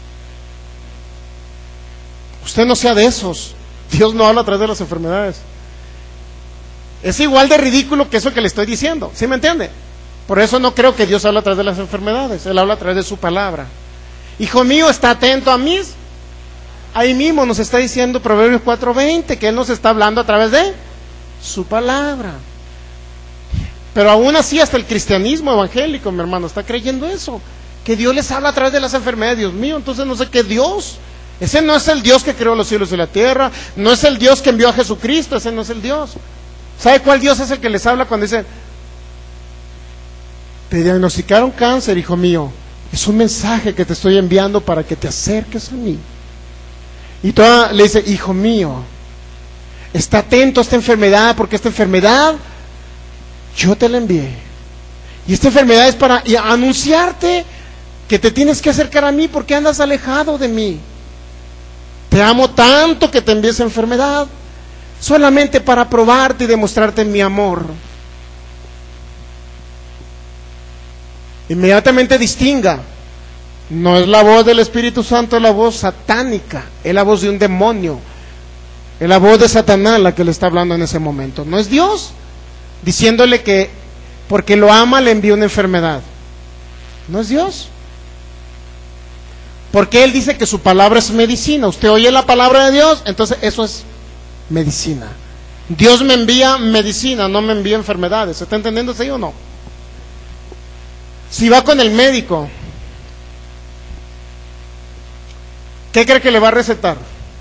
Usted no sea de esos. Dios no habla a través de las enfermedades. Es igual de ridículo que eso que le estoy diciendo. ¿Sí me entiende? Por eso no creo que Dios habla a través de las enfermedades. Él habla a través de su palabra. Hijo mío, está atento a mí. Ahí mismo nos está diciendo Proverbios 4:20 que Él nos está hablando a través de su palabra. Pero aún así hasta el cristianismo evangélico, mi hermano, está creyendo eso, que Dios les habla a través de las enfermedades. Dios mío, entonces no sé qué Dios. Ese no es el Dios que creó los cielos y la tierra, no es el Dios que envió a Jesucristo, ese no es el Dios. ¿Sabe cuál Dios es el que les habla cuando dice, te diagnosticaron cáncer, hijo mío? Es un mensaje que te estoy enviando para que te acerques a mí. Y toda le dice, hijo mío, está atento a esta enfermedad, porque esta enfermedad yo te la envié. Y esta enfermedad es para anunciarte que te tienes que acercar a mí porque andas alejado de mí. Te amo tanto que te envié esa enfermedad solamente para probarte y demostrarte mi amor. Inmediatamente distinga. No es la voz del Espíritu Santo, es la voz satánica, es la voz de un demonio, es la voz de Satanás la que le está hablando en ese momento. No es Dios diciéndole que porque lo ama le envía una enfermedad. No es Dios. Porque Él dice que su palabra es medicina. Usted oye la palabra de Dios, entonces eso es medicina. Dios me envía medicina, no me envía enfermedades. ¿Se está entendiendo eso o no? Si va con el médico, ¿qué cree que le va a recetar?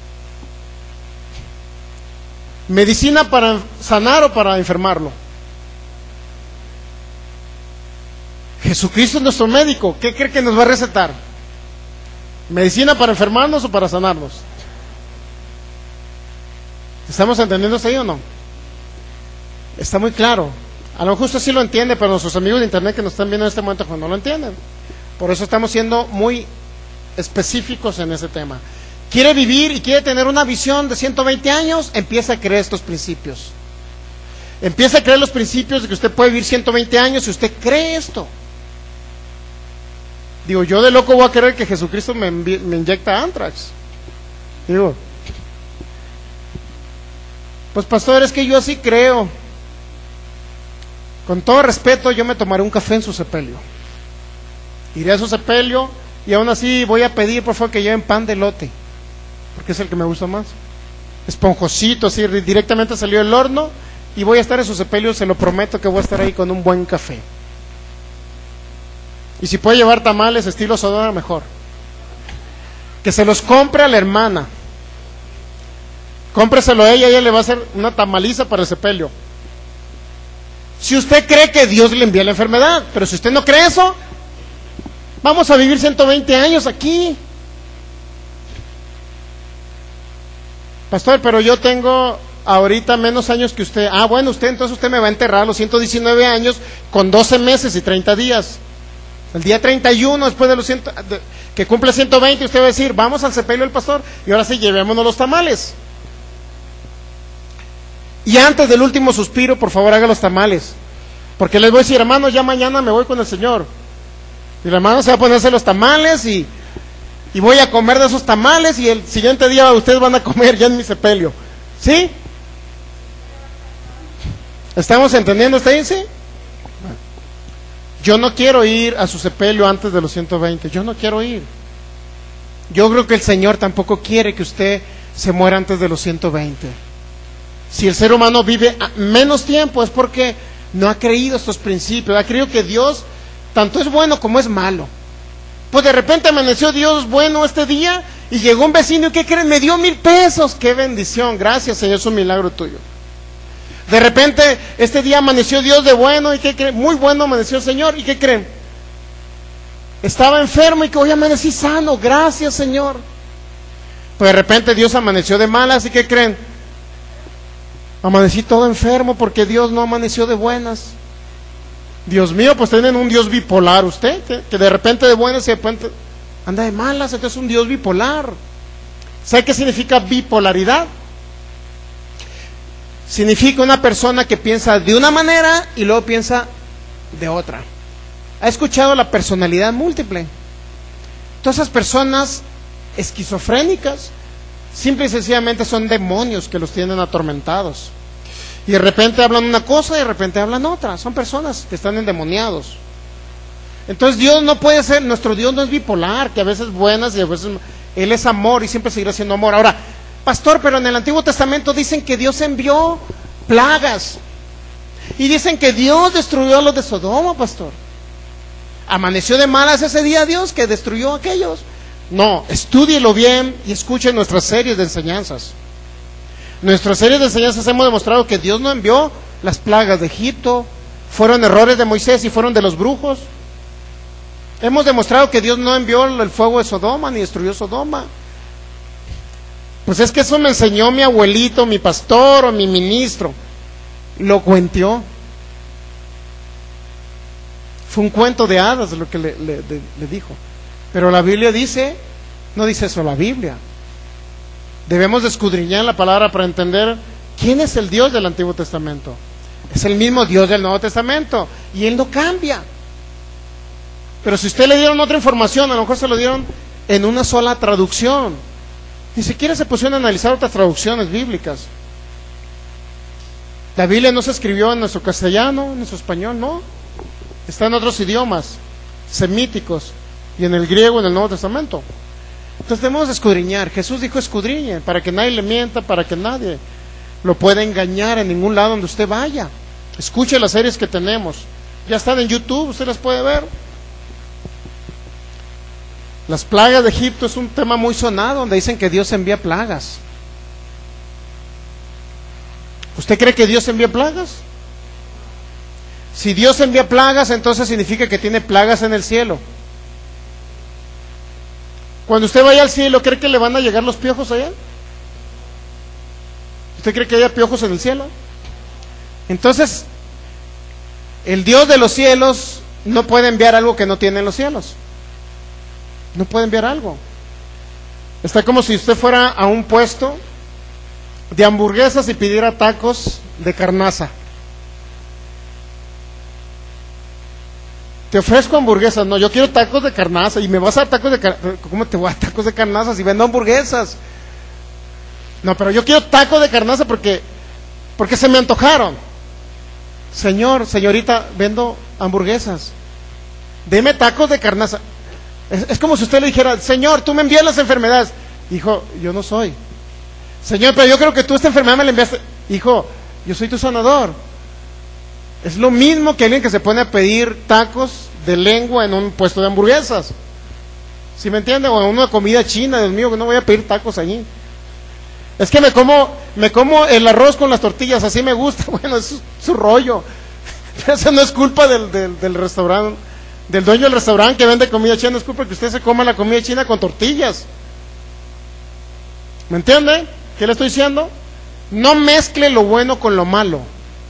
¿Medicina para sanar o para enfermarlo? Jesucristo es nuestro médico. ¿Qué cree que nos va a recetar? ¿Medicina para enfermarnos o para sanarnos? ¿Estamos entendiendo eso ahí o no? Está muy claro. A lo mejor usted sí lo entiende, pero nuestros amigos de internet que nos están viendo en este momento no lo entienden. Por eso estamos siendo muy específicos en ese tema. Quiere vivir y quiere tener una visión de 120 años, empieza a creer estos principios. Empieza a creer los principios de que usted puede vivir 120 años si usted cree esto. Digo, yo de loco voy a creer que Jesucristo me inyecta Antrax. Digo, pues pastor, es que yo así creo. Con todo respeto, yo me tomaré un café en su sepelio. Iré a su sepelio y aún así voy a pedir, por favor, que lleven pan de elote, porque es el que me gusta más. Esponjosito, así, directamente salió del horno, y voy a estar en su sepelio, se lo prometo que voy a estar ahí con un buen café. Y si puede llevar tamales estilo Sodoma, mejor. Que se los compre a la hermana. Cómpreselo a ella le va a hacer una tamaliza para el sepelio. Si usted cree que Dios le envía la enfermedad, pero si usted no cree eso, vamos a vivir 120 años aquí. Pastor, pero yo tengo ahorita menos años que usted. Ah, bueno, entonces usted me va a enterrar a los 119 años con 12 meses y 30 días. El día 31, después de los que cumple 120, usted va a decir, vamos al sepelio del pastor, y ahora sí, llevémonos los tamales. Y antes del último suspiro, por favor, haga los tamales. Porque les voy a decir, hermano, ya mañana me voy con el Señor. Y el hermano se va a ponerse los tamales y voy a comer de esos tamales, y el siguiente día ustedes van a comer ya en mi sepelio. ¿Sí? ¿Estamos entendiendo usted? ¿Sí? Yo no quiero ir a su sepelio antes de los 120. Yo no quiero ir. Yo creo que el Señor tampoco quiere que usted se muera antes de los 120. Si el ser humano vive menos tiempo es porque no ha creído estos principios. Ha creído que Dios tanto es bueno como es malo. Pues de repente amaneció Dios bueno este día y llegó un vecino y ¿qué creen? Me dio 1,000 pesos. ¡Qué bendición! Gracias, Señor, es un milagro tuyo. De repente este día amaneció Dios de bueno y ¿qué creen? Muy bueno amaneció el Señor. ¿Y qué creen? Estaba enfermo y que hoy amanecí sano. Gracias, Señor. Pues de repente Dios amaneció de malas y ¿qué creen? Amanecí todo enfermo porque Dios no amaneció de buenas. Dios mío, pues tienen un Dios bipolar usted, que de repente de buenas y de repente anda de malas, entonces es un Dios bipolar. ¿Sabe qué significa bipolaridad? Significa una persona que piensa de una manera y luego piensa de otra. ¿Ha escuchado la personalidad múltiple? Todas esas personas esquizofrénicas simple y sencillamente son demonios que los tienen atormentados. Y de repente hablan una cosa y de repente hablan otra. Son personas que están endemoniados. Entonces Dios no puede ser, nuestro Dios no es bipolar, que a veces buenas y a veces... Él es amor y siempre seguirá siendo amor. Ahora, pastor, pero en el Antiguo Testamento dicen que Dios envió plagas. Y dicen que Dios destruyó a los de Sodoma, pastor. ¿Amaneció de malas ese día Dios que destruyó a aquellos? No, estúdielo bien y escuche nuestras series de enseñanzas. Nuestras series de enseñanzas hemos demostrado que Dios no envió las plagas de Egipto, fueron errores de Moisés y fueron de los brujos. Hemos demostrado que Dios no envió el fuego de Sodoma ni destruyó Sodoma. Pues es que eso me enseñó mi abuelito, mi pastor o mi ministro. Lo cuenteó. Fue un cuento de hadas lo que le dijo. Pero la Biblia dice, no dice eso la Biblia. Debemos de escudriñar la palabra para entender quién es el Dios del Antiguo Testamento. Es el mismo Dios del Nuevo Testamento y Él no cambia. Pero si usted le dieron otra información, a lo mejor se lo dieron en una sola traducción. Ni siquiera se pusieron a analizar otras traducciones bíblicas. La Biblia no se escribió en nuestro castellano, en nuestro español, no. Está en otros idiomas semíticos y en el griego, en el Nuevo Testamento. Entonces debemos escudriñar. Jesús dijo escudriñe, para que nadie le mienta, para que nadie lo pueda engañar en ningún lado donde usted vaya. Escuche las series que tenemos. Ya están en YouTube, usted las puede ver. Las plagas de Egipto es un tema muy sonado, donde dicen que Dios envía plagas. ¿Usted cree que Dios envía plagas? Si Dios envía plagas, entonces significa que tiene plagas en el cielo. Cuando usted vaya al cielo, ¿cree que le van a llegar los piojos allá? ¿Usted cree que haya piojos en el cielo? Entonces, el Dios de los cielos no puede enviar algo que no tiene en los cielos. No puede enviar algo. Está como si usted fuera a un puesto de hamburguesas y pidiera tacos de carnaza. Te ofrezco hamburguesas, no, yo quiero tacos de carnaza y me vas a dar tacos de carnaza. ¿Cómo te voy a dar tacos de carnaza si vendo hamburguesas? No, pero yo quiero tacos de carnaza porque se me antojaron. Señor, señorita, vendo hamburguesas. Deme tacos de carnaza. Es como si usted le dijera, Señor, tú me envías las enfermedades. Hijo, yo no soy. Señor, pero yo creo que tú esta enfermedad me la enviaste. Hijo, yo soy tu sanador. Es lo mismo que alguien que se pone a pedir tacos de lengua en un puesto de hamburguesas. ¿Sí me entiende? O en una comida china, Dios mío, que no voy a pedir tacos allí. Es que me como el arroz con las tortillas, así me gusta. Bueno, es su rollo. Pero eso no es culpa del restaurante, del dueño del restaurante que vende comida china. Es culpa que usted se coma la comida china con tortillas. ¿Me entiende? ¿Qué le estoy diciendo? No mezcle lo bueno con lo malo.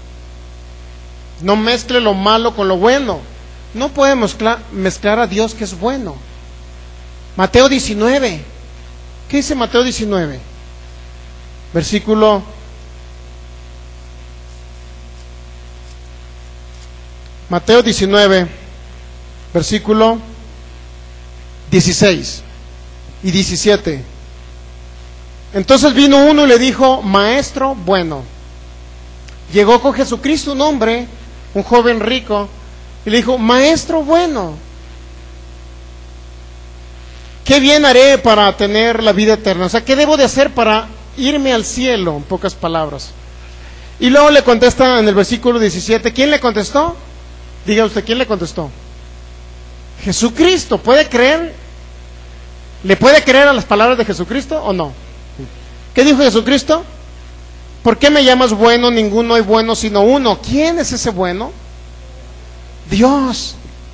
No mezcle lo malo con lo bueno. No puede mezclar a Dios que es bueno. Mateo 19. ¿Qué dice Mateo 19? Versículo Mateo 19, versículo 16 y 17. Entonces vino uno y le dijo, maestro bueno. Llegó con Jesucristo un hombre, un joven rico, y le dijo, maestro bueno, ¿qué bien haré para tener la vida eterna? O sea, ¿qué debo de hacer para irme al cielo? En pocas palabras. Y luego le contesta en el versículo 17, ¿quién le contestó? Diga usted, ¿quién le contestó? Jesucristo. ¿Puede creer? ¿Le puede creer a las palabras de Jesucristo o no? ¿Qué dijo Jesucristo? ¿Por qué me llamas bueno? Ninguno hay bueno sino uno. ¿Quién es ese bueno? Dios.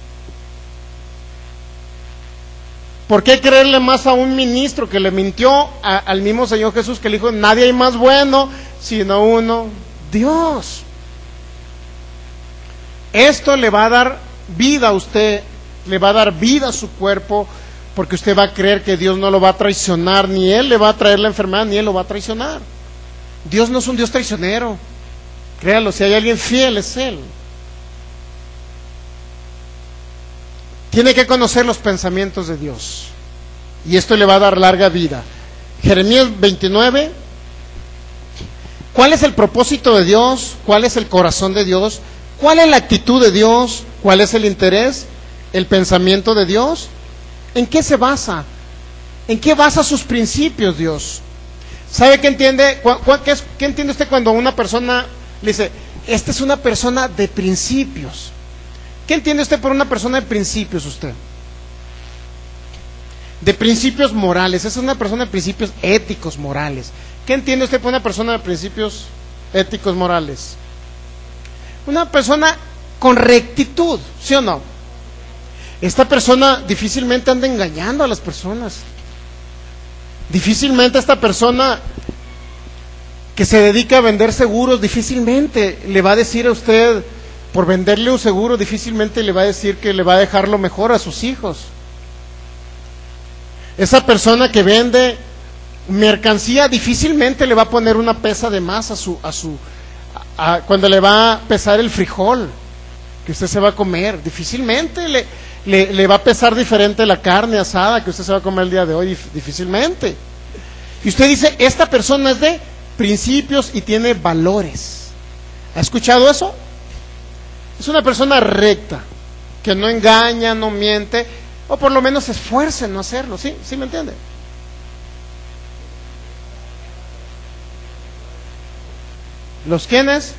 ¿Por qué creerle más a un ministro que le mintió al mismo Señor Jesús, que le dijo, nadie hay más bueno sino uno? Dios. Esto le va a dar vida a usted, le va a dar vida a su cuerpo, porque usted va a creer que Dios no lo va a traicionar, ni Él le va a traer la enfermedad, ni Él lo va a traicionar. Dios no es un Dios traicionero, créalo, si hay alguien fiel es Él. Tiene que conocer los pensamientos de Dios, y esto le va a dar larga vida. Jeremías 29, ¿cuál es el propósito de Dios? ¿Cuál es el corazón de Dios? ¿Cuál es la actitud de Dios? ¿Cuál es el interés? ¿El pensamiento de Dios? ¿En qué se basa? ¿En qué basa sus principios Dios? ¿Sabe qué entiende? ¿Qué entiende usted cuando una persona le dice, esta es una persona de principios? ¿Qué entiende usted por una persona de principios usted? De principios morales, es una persona de principios éticos, morales. ¿Qué entiende usted por una persona de principios éticos, morales? Una persona con rectitud, ¿sí o no? Esta persona difícilmente anda engañando a las personas. Difícilmente esta persona que se dedica a vender seguros, difícilmente le va a decir a usted, por venderle un seguro, difícilmente le va a decir que le va a dejar lo mejor a sus hijos. Esa persona que vende mercancía difícilmente le va a poner una pesa de más cuando le va a pesar el frijol que usted se va a comer. Difícilmente le va a pesar diferente la carne asada que usted se va a comer el día de hoy, difícilmente. Y usted dice, esta persona es de principios y tiene valores. ¿Ha escuchado eso? Es una persona recta, que no engaña, no miente, o por lo menos se esfuerza en no hacerlo. ¿Sí? ¿Sí me entiende? ¿Los quiénes?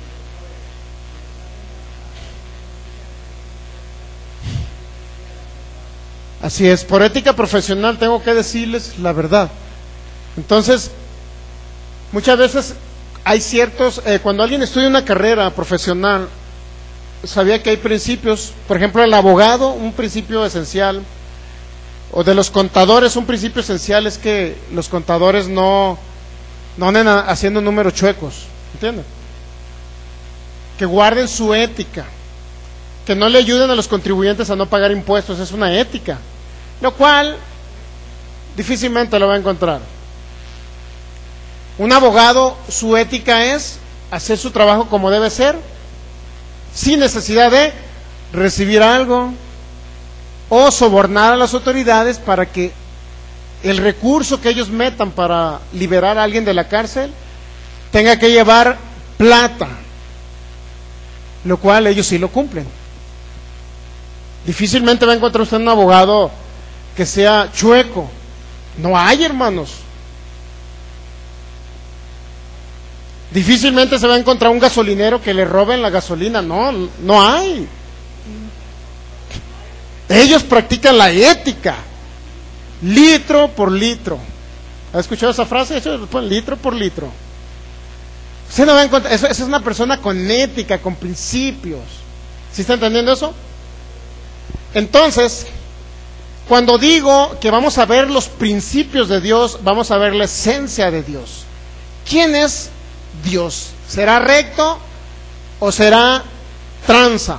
Así es, por ética profesional tengo que decirles la verdad. Entonces, muchas veces hay ciertos, cuando alguien estudia una carrera profesional, sabía que hay principios, por ejemplo, el abogado, un principio esencial, o de los contadores, un principio esencial es que los contadores no anden haciendo números chuecos, ¿entienden? Que guarden su ética, que no le ayuden a los contribuyentes a no pagar impuestos, es una ética, lo cual difícilmente lo va a encontrar. Un abogado, su ética es hacer su trabajo como debe ser, sin necesidad de recibir algo o sobornar a las autoridades para que el recurso que ellos metan para liberar a alguien de la cárcel tenga que llevar plata, lo cual ellos sí lo cumplen. Difícilmente va a encontrar usted un abogado que sea chueco. No hay, hermanos. Difícilmente se va a encontrar un gasolinero que le roben la gasolina. No hay. Ellos practican la ética, litro por litro. ¿Ha escuchado esa frase? Eso lo ponen litro por litro. Usted no va a encontrar, esa es una persona con ética, con principios. ¿Sí está entendiendo eso? Entonces, cuando digo que vamos a ver los principios de Dios, vamos a ver la esencia de Dios. ¿Quién es Dios? ¿Será recto o será tranza?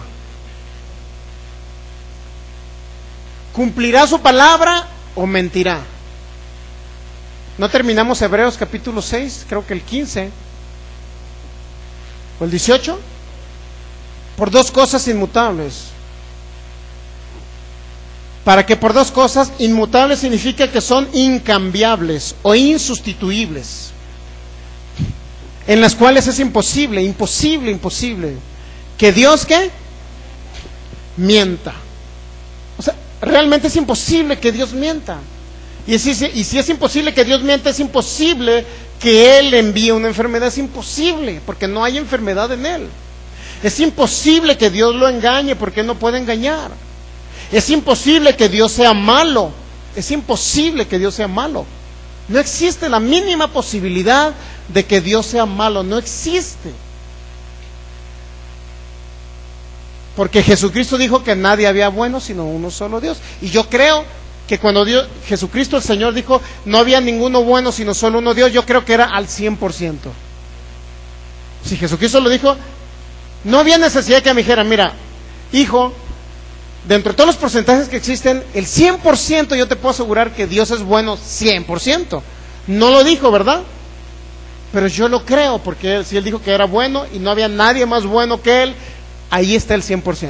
¿Cumplirá su palabra o mentirá? ¿No terminamos Hebreos capítulo 6? Creo que el 15 o el 18. Por dos cosas inmutables. Para que por dos cosas inmutables significa que son incambiables o insustituibles, en las cuales es imposible que Dios ¿qué? Mienta. O sea, realmente es imposible que Dios mienta. Y si es imposible que Dios mienta, es imposible que Él envíe una enfermedad. Es imposible, porque no hay enfermedad en Él. Es imposible que Dios lo engañe, porque Él no puede engañar. Es imposible que Dios sea malo. Es imposible que Dios sea malo. No existe la mínima posibilidad de que Dios sea malo. No existe. Porque Jesucristo dijo que nadie había bueno sino uno solo Dios. Y yo creo que cuando Jesucristo el Señor dijo no había ninguno bueno sino solo uno Dios, yo creo que era al 100%. Si Jesucristo lo dijo, No había necesidad que me dijeran, mira, hijo, dentro de todos los porcentajes que existen, el 100% yo te puedo asegurar que Dios es bueno 100%. No lo dijo, ¿verdad? Pero yo lo creo, porque si Él dijo que era bueno y no había nadie más bueno que Él, ahí está el 100%.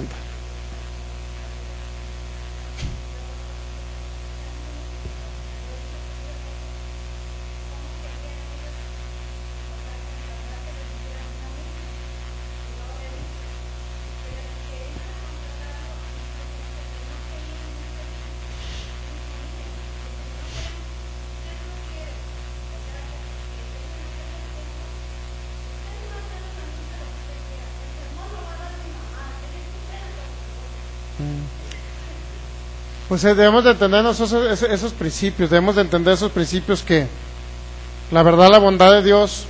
Pues debemos de entender esos principios, debemos de entender esos principios que la verdad, la bondad de Dios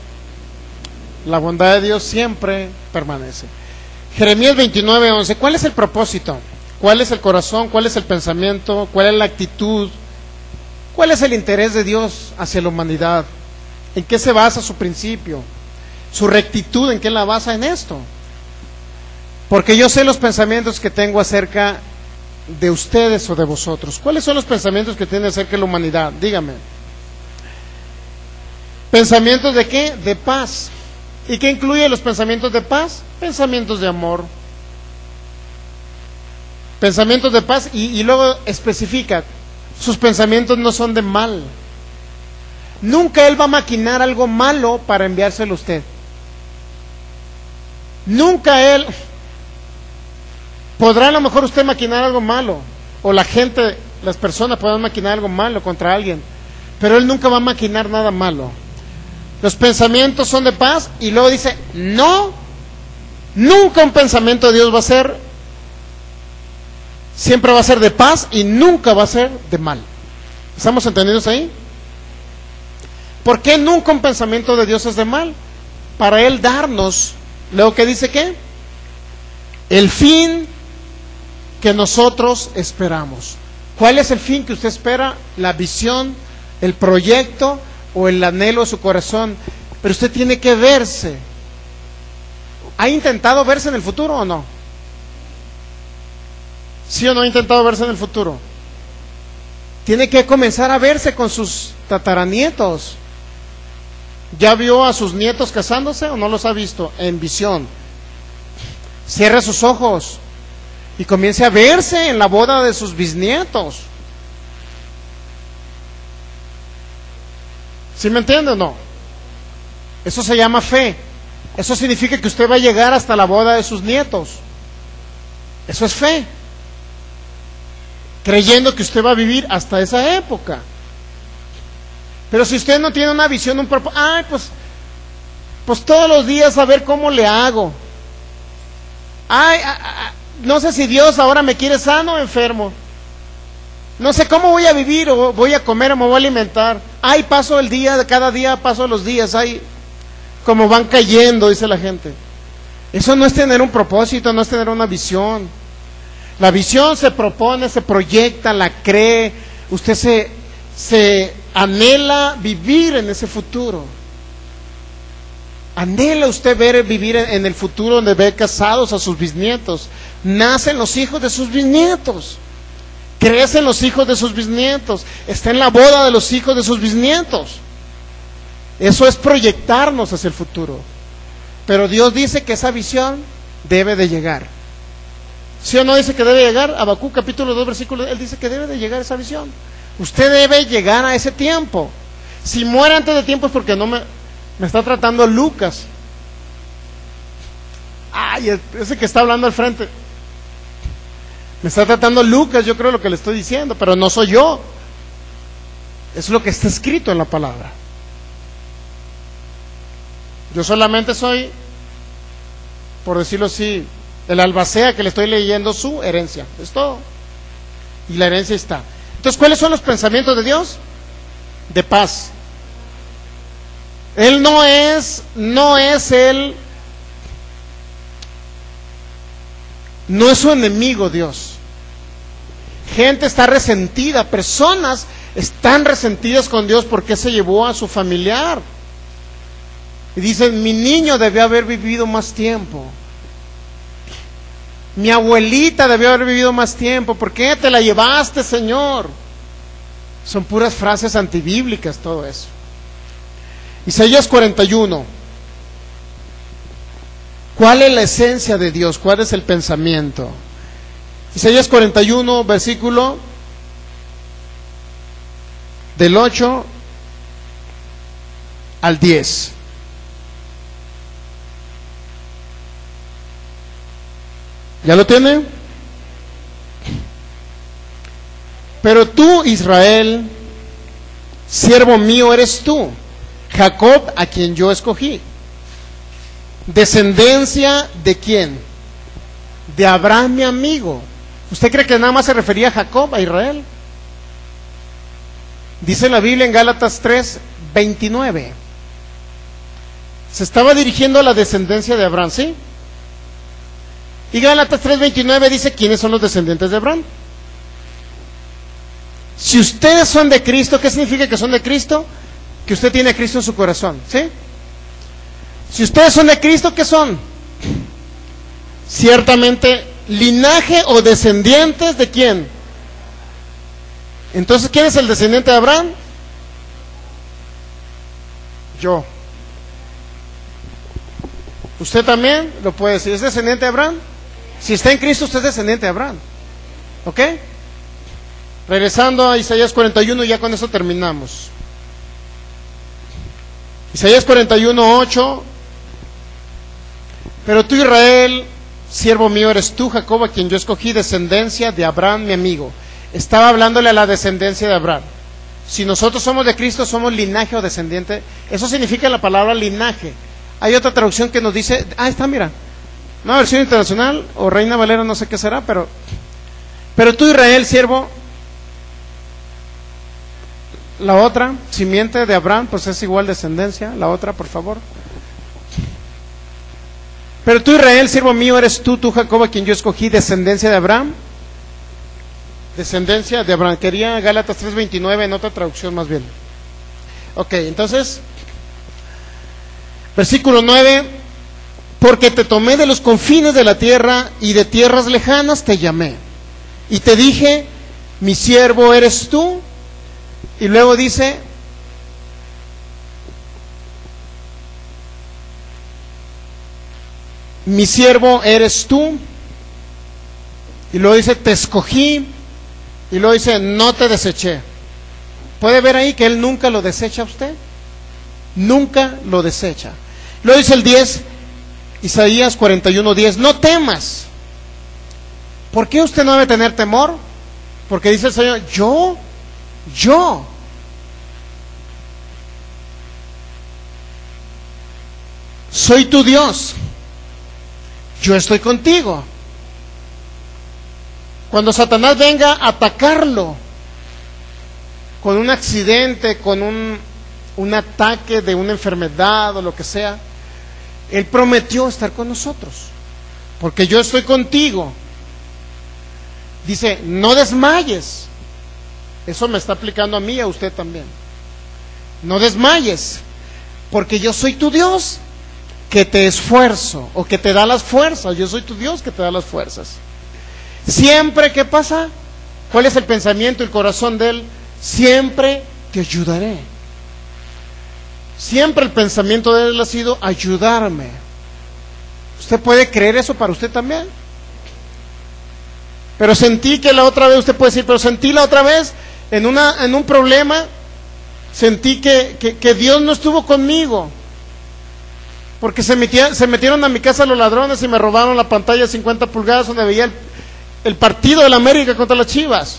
siempre permanece. Jeremías 29:11, ¿cuál es el propósito? ¿Cuál es el corazón? ¿Cuál es el pensamiento? ¿Cuál es la actitud? ¿Cuál es el interés de Dios hacia la humanidad? ¿En qué se basa su principio? ¿Su rectitud en qué la basa? En esto. Porque yo sé los pensamientos que tengo acerca de ustedes o de vosotros. ¿Cuáles son los pensamientos que tienen acerca de la humanidad? Dígame. ¿Pensamientos de qué? De paz. ¿Y qué incluye los pensamientos de paz? Pensamientos de amor. Pensamientos de paz y luego especifica, sus pensamientos no son de mal. Nunca Él va a maquinar algo malo para enviárselo a usted. Nunca Él... Podrá a lo mejor usted maquinar algo malo, o la gente, las personas puedan maquinar algo malo contra alguien, pero Él nunca va a maquinar nada malo. Los pensamientos son de paz, y luego dice, no, nunca un pensamiento de Dios va a ser, siempre va a ser de paz y nunca va a ser de mal. ¿Estamos entendidos ahí? ¿Por qué nunca un pensamiento de Dios es de mal? Para Él darnos, luego que dice ¿qué? El fin que nosotros esperamos. ¿Cuál es el fin que usted espera? La visión, el proyecto o el anhelo de su corazón. Pero usted tiene que verse. ¿Ha intentado verse en el futuro o no? ¿Sí o no ha intentado verse en el futuro? Tiene que comenzar a verse con sus tataranietos. ¿Ya vio a sus nietos casándose o no los ha visto? En visión. Cierre sus ojos y comience a verse en la boda de sus bisnietos. ¿Sí me entiende o no? Eso se llama fe. Eso significa que usted va a llegar hasta la boda de sus nietos. Eso es fe. Creyendo que usted va a vivir hasta esa época. Pero si usted no tiene una visión, un propósito, pues todos los días a ver cómo le hago. No sé si Dios ahora me quiere sano o enfermo. No sé cómo voy a vivir o voy a comer o me voy a alimentar. Paso el día, cada día paso los días. Como van cayendo, dice la gente. Eso no es tener un propósito, no es tener una visión. La visión se propone, se proyecta, la cree. Usted se anhela vivir en ese futuro. Anhela usted vivir en el futuro donde ve casados a sus bisnietos. Nacen los hijos de sus bisnietos. Crecen los hijos de sus bisnietos. Está en la boda de los hijos de sus bisnietos. Eso es proyectarnos hacia el futuro. Pero Dios dice que esa visión debe de llegar. ¿Sí o no dice que debe llegar? Habacuc capítulo 2 versículo, Él dice que debe de llegar esa visión. Usted debe llegar a ese tiempo. Si muere antes de tiempo es porque no me está tratando Lucas. Ese que está hablando al frente. Me está tratando Lucas, yo creo lo que le estoy diciendo, pero no soy yo. Es lo que está escrito en la palabra. Yo solamente soy, por decirlo así, el albacea que le estoy leyendo su herencia. Es todo. Y la herencia está. Entonces, ¿cuáles son los pensamientos de Dios? De paz. Él no es su enemigo, Dios. Gente está resentida, personas están resentidas con Dios porque se llevó a su familiar. Y dicen, mi niño debió haber vivido más tiempo. Mi abuelita debió haber vivido más tiempo. ¿Por qué te la llevaste, Señor? Son puras frases antibíblicas todo eso. Isaías 41. ¿Cuál es la esencia de Dios? ¿Cuál es el pensamiento? Isaías 41, versículo del 8 al 10. ¿Ya lo tiene? Pero tú, Israel, siervo mío eres tú, Jacob, a quien yo escogí. ¿Descendencia de quién? De Abraham, mi amigo. ¿Usted cree que nada más se refería a Jacob, a Israel? Dice la Biblia en Gálatas 3:29. Se estaba dirigiendo a la descendencia de Abraham, ¿sí? Y Gálatas 3:29 dice, ¿quiénes son los descendientes de Abraham? Si ustedes son de Cristo, ¿qué significa que son de Cristo? Que usted tiene a Cristo en su corazón, ¿sí? Si ustedes son de Cristo, ¿qué son? Ciertamente, linaje o descendientes de quién. Entonces, ¿quién es el descendiente de Abraham? Yo. Usted también lo puede decir. ¿Es descendiente de Abraham? Si está en Cristo, usted es descendiente de Abraham. ¿Ok? Regresando a Isaías 41, ya con eso terminamos. Isaías 41:8. Pero tú, Israel, siervo mío eres tú, Jacob, a quien yo escogí, descendencia de Abraham, mi amigo. Estaba hablándole a la descendencia de Abraham. Si nosotros somos de Cristo, somos linaje o descendiente. Eso significa la palabra linaje. Hay otra traducción que nos dice, está, mira, una versión internacional o Reina Valera, no sé qué será, pero tú, Israel, siervo. La otra, simiente de Abraham, pues es igual descendencia. La otra, por favor. Pero tú, Israel, siervo mío eres tú, Jacob, a quien yo escogí, descendencia de Abraham. Descendencia de Abraham. Quería Gálatas 3:29 en otra traducción más bien. Ok, entonces, versículo 9. Porque te tomé de los confines de la tierra y de tierras lejanas te llamé. Y te dije, mi siervo eres tú. Y luego dice, mi siervo eres tú. Y luego dice, te escogí. Y luego dice, no te deseché. ¿Puede ver ahí que Él nunca lo desecha a usted? Nunca lo desecha. Luego dice el 10, Isaías 41:10, no temas. ¿Por qué usted no debe tener temor? Porque dice el Señor, yo soy tu Dios. Yo estoy contigo. Cuando Satanás venga a atacarlo con un accidente, con un ataque de una enfermedad o lo que sea, Él prometió estar con nosotros, porque yo estoy contigo. Dice, no desmayes. Eso me está aplicando a mí y a usted también. No desmayes, porque yo soy tu Dios que te esfuerzo, o que te da las fuerzas. Yo soy tu Dios que te da las fuerzas. Siempre, ¿qué pasa? ¿Cuál es el pensamiento, el corazón de Él? Siempre te ayudaré. Siempre el pensamiento de Él ha sido ayudarme. ¿Usted puede creer eso para usted también? Pero sentí que la otra vez, usted puede decir, pero sentí la otra vez en un problema, sentí que Dios no estuvo conmigo, porque se metieron a mi casa los ladrones y me robaron la pantalla de 50 pulgadas donde veía el partido de la América contra las Chivas.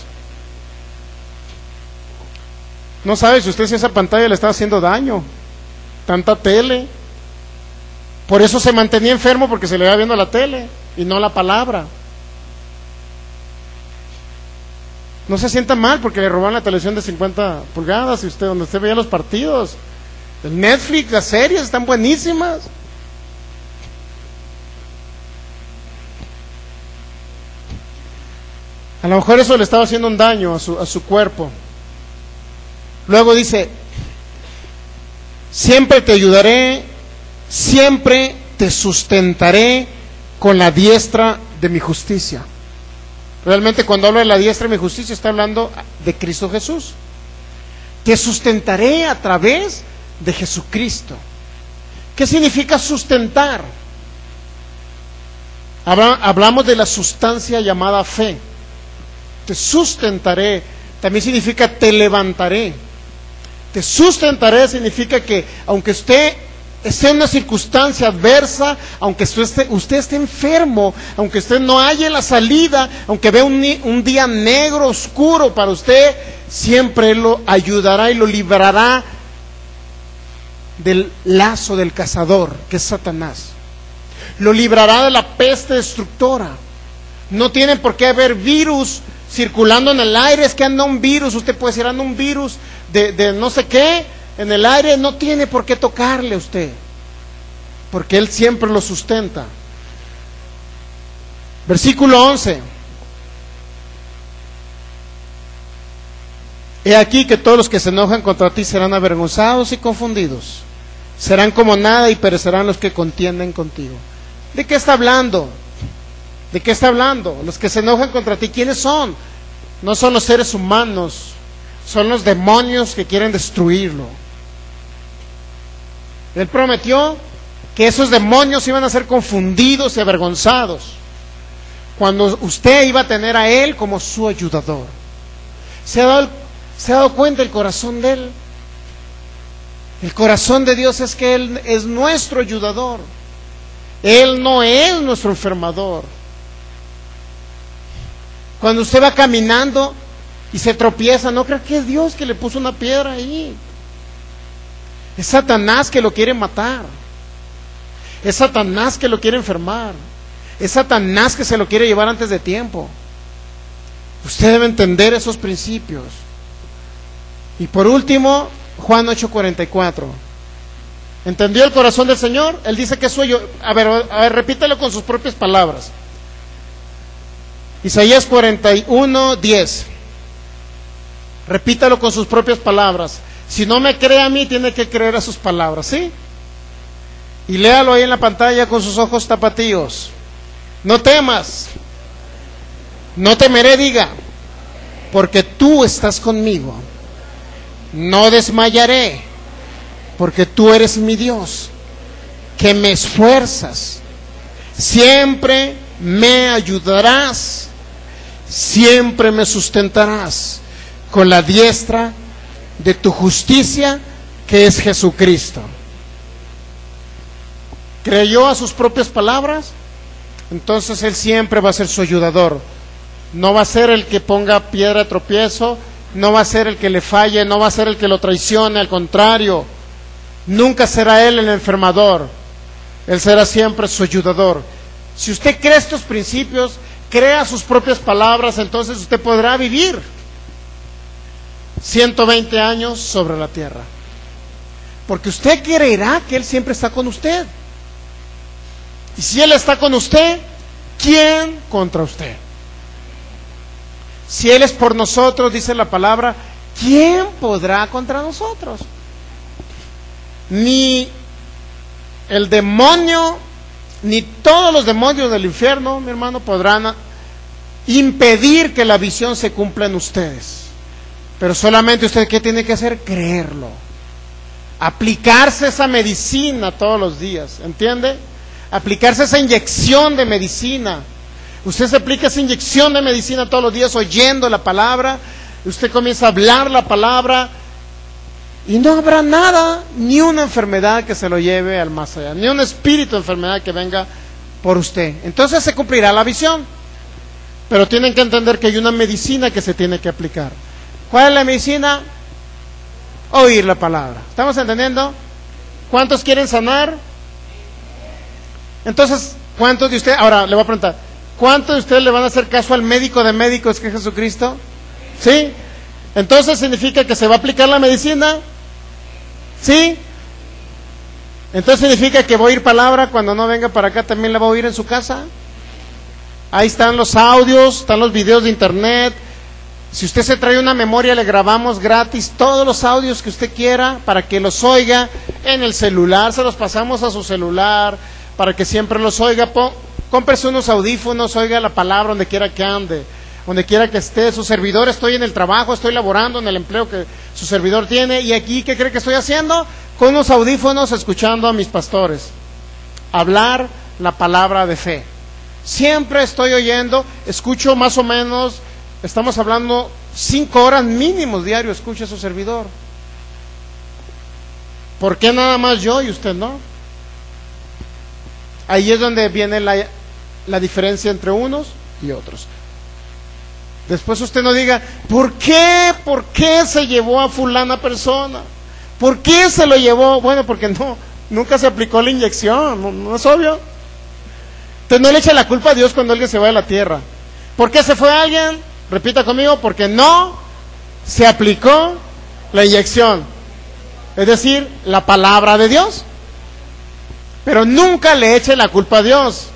No sabe si usted, si esa pantalla le estaba haciendo daño, tanta tele. Por eso se mantenía enfermo, porque se le iba viendo la tele y no la palabra. No se sienta mal porque le robaron la televisión de 50 pulgadas y donde usted veía los partidos. El Netflix, las series están buenísimas. A lo mejor eso le estaba haciendo un daño a su cuerpo. Luego dice, siempre te ayudaré, siempre te sustentaré con la diestra de mi justicia. Realmente cuando hablo de la diestra de mi justicia está hablando de Cristo Jesús. Te sustentaré a través de Jesucristo. ¿Qué significa sustentar? Hablamos de la sustancia llamada fe. Te sustentaré, también significa te levantaré. Te sustentaré significa que aunque usted esté en una circunstancia adversa, aunque usted esté enfermo, aunque usted no haya la salida, aunque vea un día negro, oscuro para usted, siempre Él lo ayudará y lo librará del lazo del cazador, que es Satanás. Lo librará de la peste destructora. No tiene por qué haber virus circulando en el aire. Es que anda un virus, usted puede decir, anda un virus de no sé qué en el aire, no tiene por qué tocarle a usted, porque Él siempre lo sustenta. Versículo 11. He aquí que todos los que se enojan contra ti serán avergonzados y confundidos. Serán como nada y perecerán los que contienden contigo. ¿De qué está hablando? ¿De qué está hablando? Los que se enojan contra ti, ¿quiénes son? No son los seres humanos, son los demonios que quieren destruirlo. Él prometió que esos demonios iban a ser confundidos y avergonzados cuando usted iba a tener a Él como su ayudador. ¿Se ha dado cuenta el corazón de Él? El corazón de Dios es que Él es nuestro ayudador. Él no es nuestro enfermador. Cuando usted va caminando y se tropieza, no crea que es Dios que le puso una piedra ahí. Es Satanás que lo quiere matar. Es Satanás que lo quiere enfermar. Es Satanás que se lo quiere llevar antes de tiempo. Usted debe entender esos principios. Y por último, Juan 8:44. ¿Entendió el corazón del Señor? Él dice que es suyo. A ver, repítelo con sus propias palabras. Isaías 41:10. Repítalo con sus propias palabras. Si no me cree a mí, tiene que creer a sus palabras, ¿sí? Y léalo ahí en la pantalla con sus ojos tapatíos. No temas, no temeré, diga, porque tú estás conmigo. No desmayaré, porque tú eres mi Dios, que me esfuerzas. Siempre me ayudarás, siempre me sustentarás con la diestra de tu justicia, que es Jesucristo. ¿Creyó a sus propias palabras? Entonces Él siempre va a ser su ayudador. No va a ser el que ponga piedra de tropiezo, no va a ser el que le falle, no va a ser el que lo traicione, al contrario. Nunca será Él el enfermador. Él será siempre su ayudador. Si usted cree estos principios, crea sus propias palabras, entonces usted podrá vivir 120 años sobre la tierra, porque usted creerá que Él siempre está con usted. Y si Él está con usted, ¿quién contra usted? Si Él es por nosotros, dice la palabra, ¿quién podrá contra nosotros? Ni el demonio, ni todos los demonios del infierno, mi hermano, podrán impedir que la visión se cumpla en ustedes. Pero solamente usted, ¿qué tiene que hacer? Creerlo. Aplicarse esa medicina todos los días, ¿entiende? Aplicarse esa inyección de medicina. Usted se aplica esa inyección de medicina todos los días oyendo la palabra. Usted comienza a hablar la palabra y no habrá nada, ni una enfermedad que se lo lleve al más allá, ni un espíritu de enfermedad que venga por usted. Entonces se cumplirá la visión. Pero tienen que entender que hay una medicina que se tiene que aplicar. ¿Cuál es la medicina? Oír la palabra. ¿Estamos entendiendo? ¿Cuántos quieren sanar? Entonces, ¿cuántos de ustedes? Ahora le voy a preguntar, ¿cuántos de ustedes le van a hacer caso al médico de médicos, que es Jesucristo? ¿Sí? Entonces significa que se va a aplicar la medicina. ¿Sí? Entonces significa que voy a oír palabra cuando no venga para acá, también la va a oír en su casa. Ahí están los audios, están los videos de internet. Si usted se trae una memoria, le grabamos gratis todos los audios que usted quiera para que los oiga en el celular. Se los pasamos a su celular para que siempre los oiga. cómprese unos audífonos, oiga la palabra donde quiera que ande, donde quiera que esté. Su servidor, estoy en el trabajo, estoy laborando en el empleo que su servidor tiene, y aquí, ¿qué cree que estoy haciendo? Con unos audífonos, escuchando a mis pastores hablar la palabra de fe. Siempre estoy oyendo, escucho más o menos, estamos hablando 5 horas mínimos diario, escucha su servidor. ¿Por qué nada más yo y usted no? Ahí es donde viene la diferencia entre unos y otros. Después usted no diga, ¿por qué se llevó a fulana persona? ¿Por qué se lo llevó? Bueno, porque nunca se aplicó la inyección, ¿no es obvio? Entonces no le eche la culpa a Dios cuando alguien se va de la tierra. ¿Por qué se fue alguien? Repita conmigo, porque no se aplicó la inyección. Es decir, la palabra de Dios. Pero nunca le eche la culpa a Dios.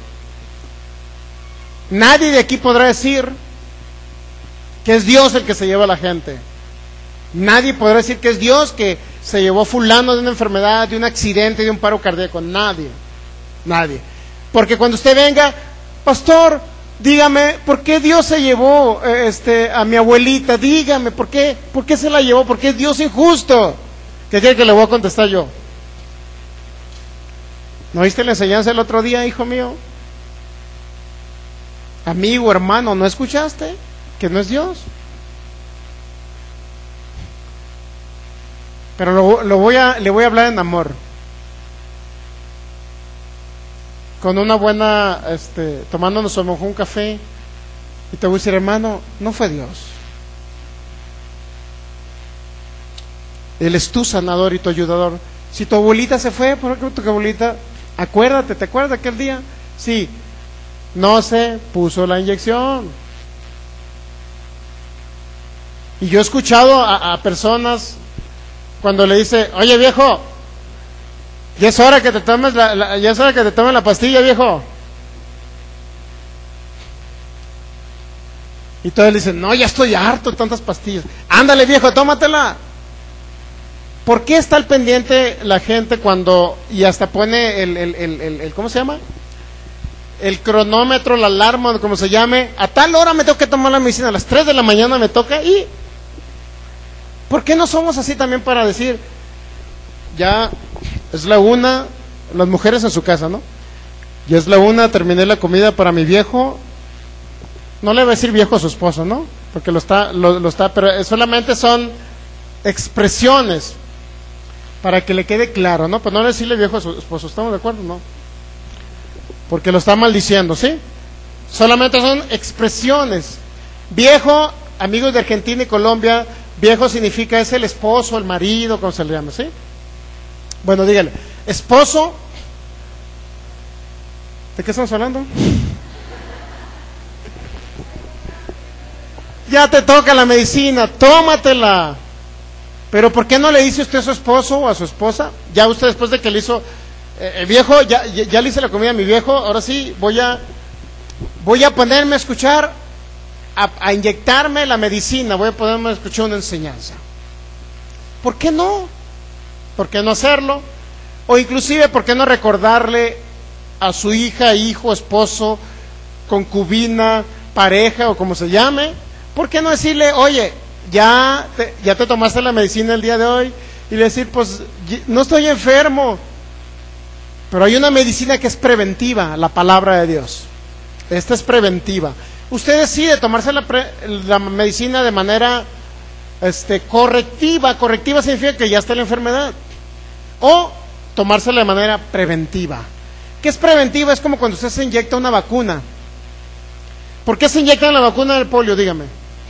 Nadie de aquí podrá decir que es Dios el que se lleva a la gente. Nadie podrá decir que es Dios que se llevó a fulano de una enfermedad, de un accidente, de un paro cardíaco. Nadie. Porque cuando usted venga, pastor, dígame, ¿por qué Dios se llevó a mi abuelita? Dígame, ¿por qué se la llevó? ¿Por qué es Dios injusto? ¿Qué quiere que le voy a contestar yo? ¿No viste la enseñanza el otro día, hijo mío? Amigo, hermano, ¿no escuchaste? Que no es Dios. Pero le voy a hablar en amor. Con una buena, tomándonos a lo mejor un café, y te voy a decir, hermano, no fue Dios. Él es tu sanador y tu ayudador. Si tu abuelita se fue, ¿por qué tu abuelita? Acuérdate, ¿te acuerdas de aquel día? Sí, no se puso la inyección. Y yo he escuchado a personas cuando le dice, oye viejo, ya es hora que te tomes la pastilla, viejo. Y todos le dicen, no, ya estoy harto de tantas pastillas. Ándale viejo, tómatela. ¿Por qué está al pendiente la gente cuando, y hasta pone el ¿cómo se llama? El cronómetro, la alarma, como se llame, a tal hora me tengo que tomar la medicina, a las 3 de la mañana me toca, y ¿por qué no somos así también para decir, ya es la 1, las mujeres en su casa, ¿no? Ya es la 1, terminé la comida para mi viejo, no le va a decir viejo a su esposo, ¿no? Porque lo está, pero solamente son expresiones para que le quede claro, ¿no? Pero no decirle viejo a su esposo, ¿estamos de acuerdo? No. Porque lo está maldiciendo, ¿sí? Solamente son expresiones. Viejo, amigos de Argentina y Colombia, viejo significa es el esposo, el marido, como se le llama, ¿sí? Bueno, dígale, esposo, ¿de qué estamos hablando? Ya te toca la medicina, tómatela. Pero ¿por qué no le dice usted a su esposo o a su esposa? Ya usted después de que le hizo, viejo, ya le hice la comida a mi viejo, ahora sí voy a ponerme a escuchar, a inyectarme la medicina, voy a ponerme a escuchar una enseñanza. ¿Por qué no? ¿Por qué no hacerlo? O inclusive, ¿por qué no recordarle a su hija, hijo, esposo, concubina, pareja o como se llame? ¿Por qué no decirle, oye, ya te tomaste la medicina el día de hoy? Y le decir, pues, no estoy enfermo, pero hay una medicina que es preventiva, la palabra de Dios. Esta es preventiva. Usted decide tomarse la medicina de manera correctiva. Correctiva significa que ya está la enfermedad. O tomársela de manera preventiva. ¿Qué es preventiva? Es como cuando usted se inyecta una vacuna. ¿Por qué se inyecta la vacuna del polio? Dígame.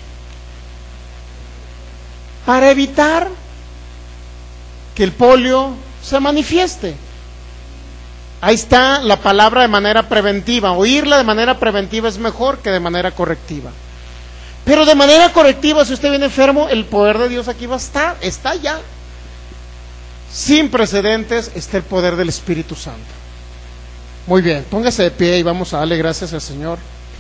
Para evitar que el polio se manifieste. Ahí está la palabra de manera preventiva. Oírla de manera preventiva es mejor que de manera correctiva. Pero de manera correctiva, si usted viene enfermo, el poder de Dios aquí va a estar, está ya. Sin precedentes está el poder del Espíritu Santo. Muy bien, póngase de pie y vamos a darle gracias al Señor.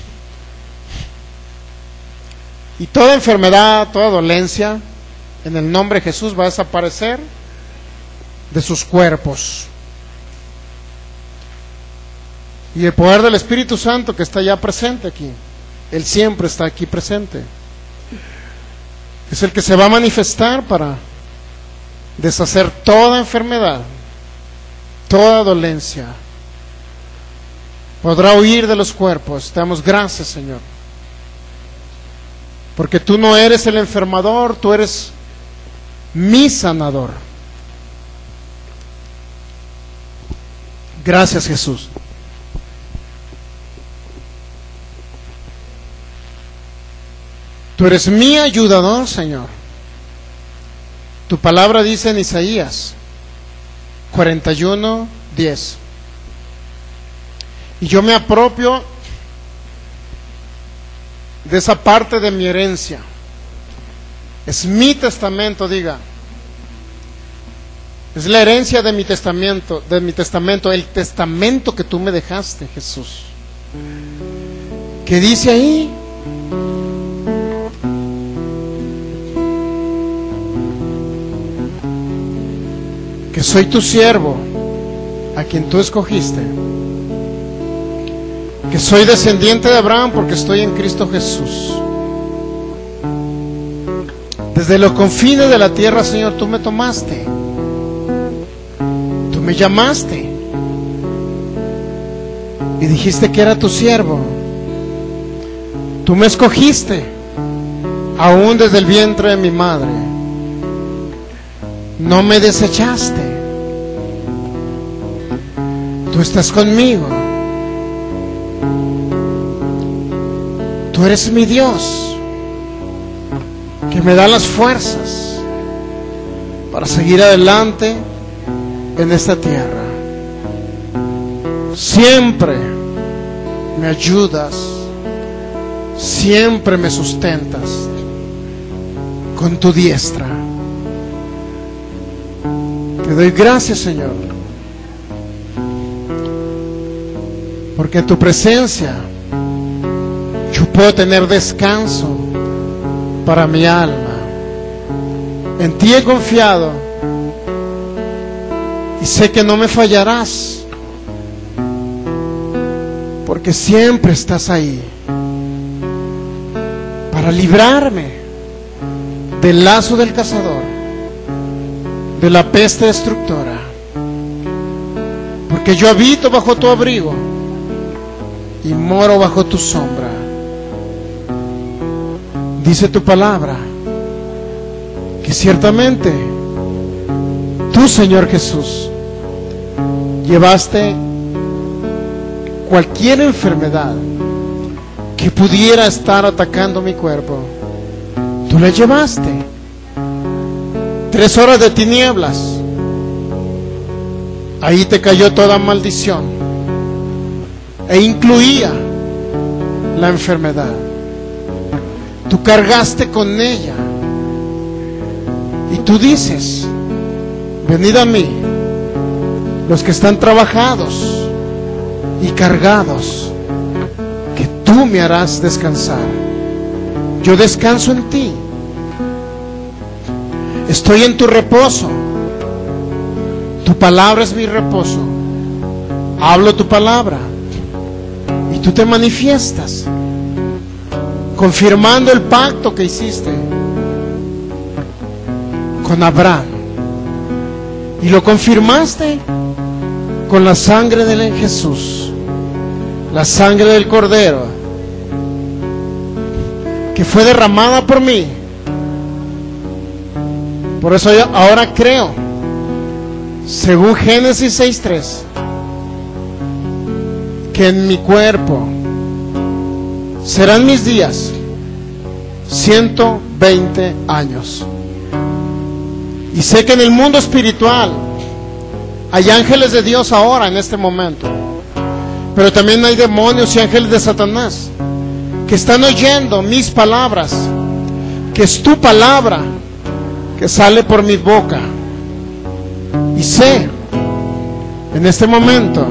Y toda enfermedad, toda dolencia, en el nombre de Jesús va a desaparecer de sus cuerpos. Y el poder del Espíritu Santo que está ya presente aquí. Él siempre está aquí presente. Es el que se va a manifestar para deshacer toda enfermedad, toda dolencia. Podrá huir de los cuerpos. Te damos gracias, Señor. Porque tú no eres el enfermador, tú eres mi sanador. Gracias, Jesús. Tú eres mi ayudador, Señor. Tu palabra dice en Isaías 41:10. Y yo me apropio de esa parte de mi herencia. Es mi testamento, diga. Es la herencia de mi testamento, el testamento que tú me dejaste, Jesús. ¿Qué dice ahí? Que soy tu siervo, a quien tú escogiste. Que soy descendiente de Abraham porque estoy en Cristo Jesús. Desde los confines de la tierra, Señor, tú me tomaste. Tú me llamaste. Y dijiste que era tu siervo. Tú me escogiste, aún desde el vientre de mi madre. No me desechaste. Tú estás conmigo. Tú eres mi Dios, que me da las fuerzas para seguir adelante en esta tierra. Siempre me ayudas, siempre me sustentas con tu diestra. Te doy gracias, Señor, porque en tu presencia yo puedo tener descanso para mi alma. En ti he confiado y sé que no me fallarás, porque siempre estás ahí para librarme del lazo del cazador, de la peste destructora, porque yo habito bajo tu abrigo y moro bajo tu sombra. Dice tu palabra que ciertamente tú, Señor Jesús, llevaste cualquier enfermedad que pudiera estar atacando mi cuerpo. Tú la llevaste. 3 horas de tinieblas, ahí te cayó toda maldición, e incluía la enfermedad. Tú cargaste con ella y tú dices: venid a mí los que están trabajados y cargados, que tú me harás descansar. Yo descanso en ti. Estoy en tu reposo. Tu palabra es mi reposo. Hablo tu palabra y tú te manifiestas, confirmando el pacto que hiciste con Abraham. Y lo confirmaste con la sangre de Jesús, la sangre del Cordero, que fue derramada por mí. Por eso yo ahora creo, según Génesis 6:3, que en mi cuerpo serán mis días 120 años. Y sé que en el mundo espiritual hay ángeles de Dios ahora, en este momento, pero también hay demonios y ángeles de Satanás que están oyendo mis palabras, que es tu palabra que sale por mi boca. Y sé en este momento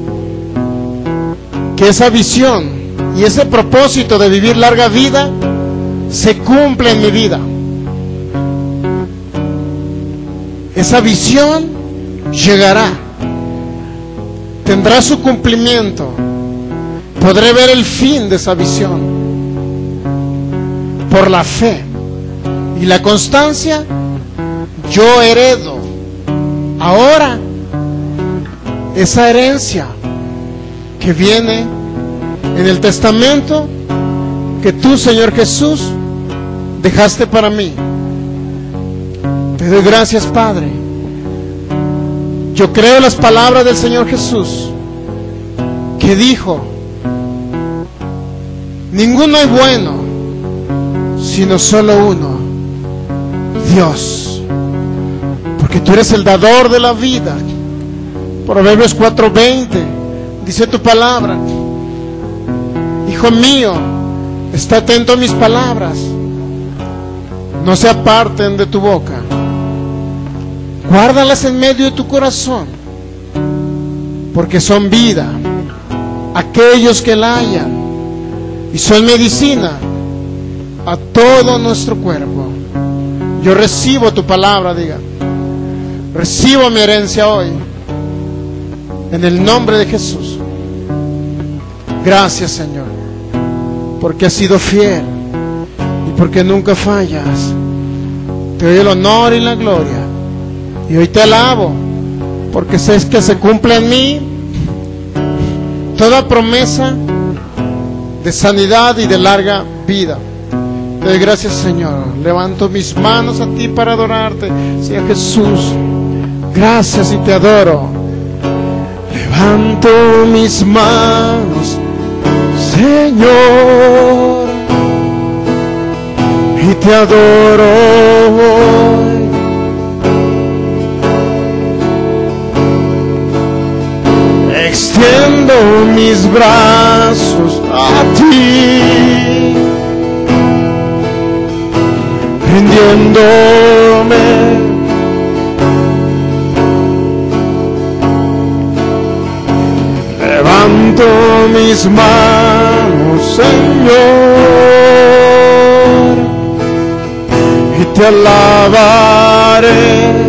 que esa visión y ese propósito de vivir larga vida se cumple en mi vida. Esa visión llegará tendrá su cumplimiento. Podré ver el fin de esa visión. Por la fe y la constancia, yo heredo ahora esa herencia que viene en el testamento que tú, Señor Jesús, dejaste para mí. Te doy gracias, Padre. Yo creo las palabras del Señor Jesús, que dijo: ninguno es bueno, sino solo uno, Dios. Porque tú eres el dador de la vida. Proverbios 4:20 dice tu palabra: hijo mío, está atento a mis palabras, no se aparten de tu boca, guárdalas en medio de tu corazón, porque son vida a aquellos que la hallan y son medicina a todo nuestro cuerpo. Yo recibo tu palabra, diga, recibo mi herencia hoy, en el nombre de Jesús. Gracias, Señor, porque has sido fiel y porque nunca fallas. Te doy el honor y la gloria, y hoy te alabo, porque sé que se cumple en mí toda promesa de sanidad y de larga vida. Te doy gracias, Señor. Levanto mis manos a ti para adorarte, Señor Jesús. Gracias y te adoro. Levanto mis manos, Señor, y te adoro hoy. Extiendo mis brazos a ti, rindiéndome. Levanto mis manos, Señor, y te alabaré.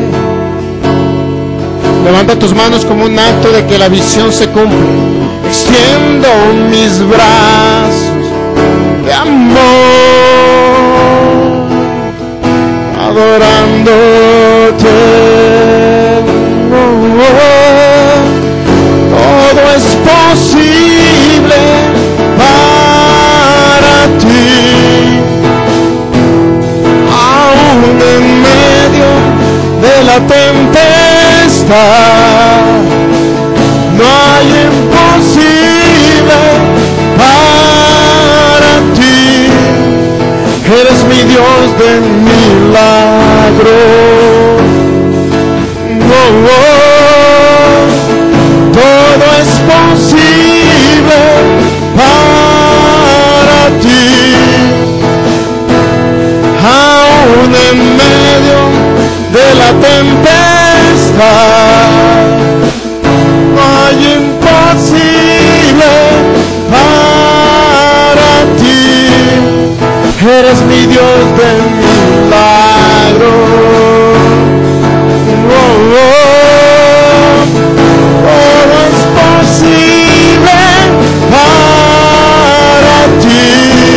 Levanta tus manos como un acto de que la visión se cumple. Extiendo mis brazos de amor, adorándote. Todo es posible para ti, aún en medio de la tempestad. No hay imposible para ti. Eres mi Dios de milagros. Oh, oh. Todo es posible para ti, aún en medio de la tempestad. No hay imposible para ti. Eres mi Dios de milagros. Oh, oh. Todo es posible para ti,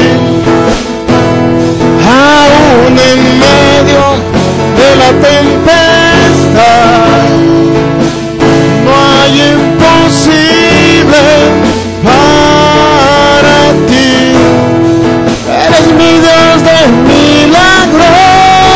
aún en medio de la tempestad. No hay imposible para ti. Eres mi Dios de milagros.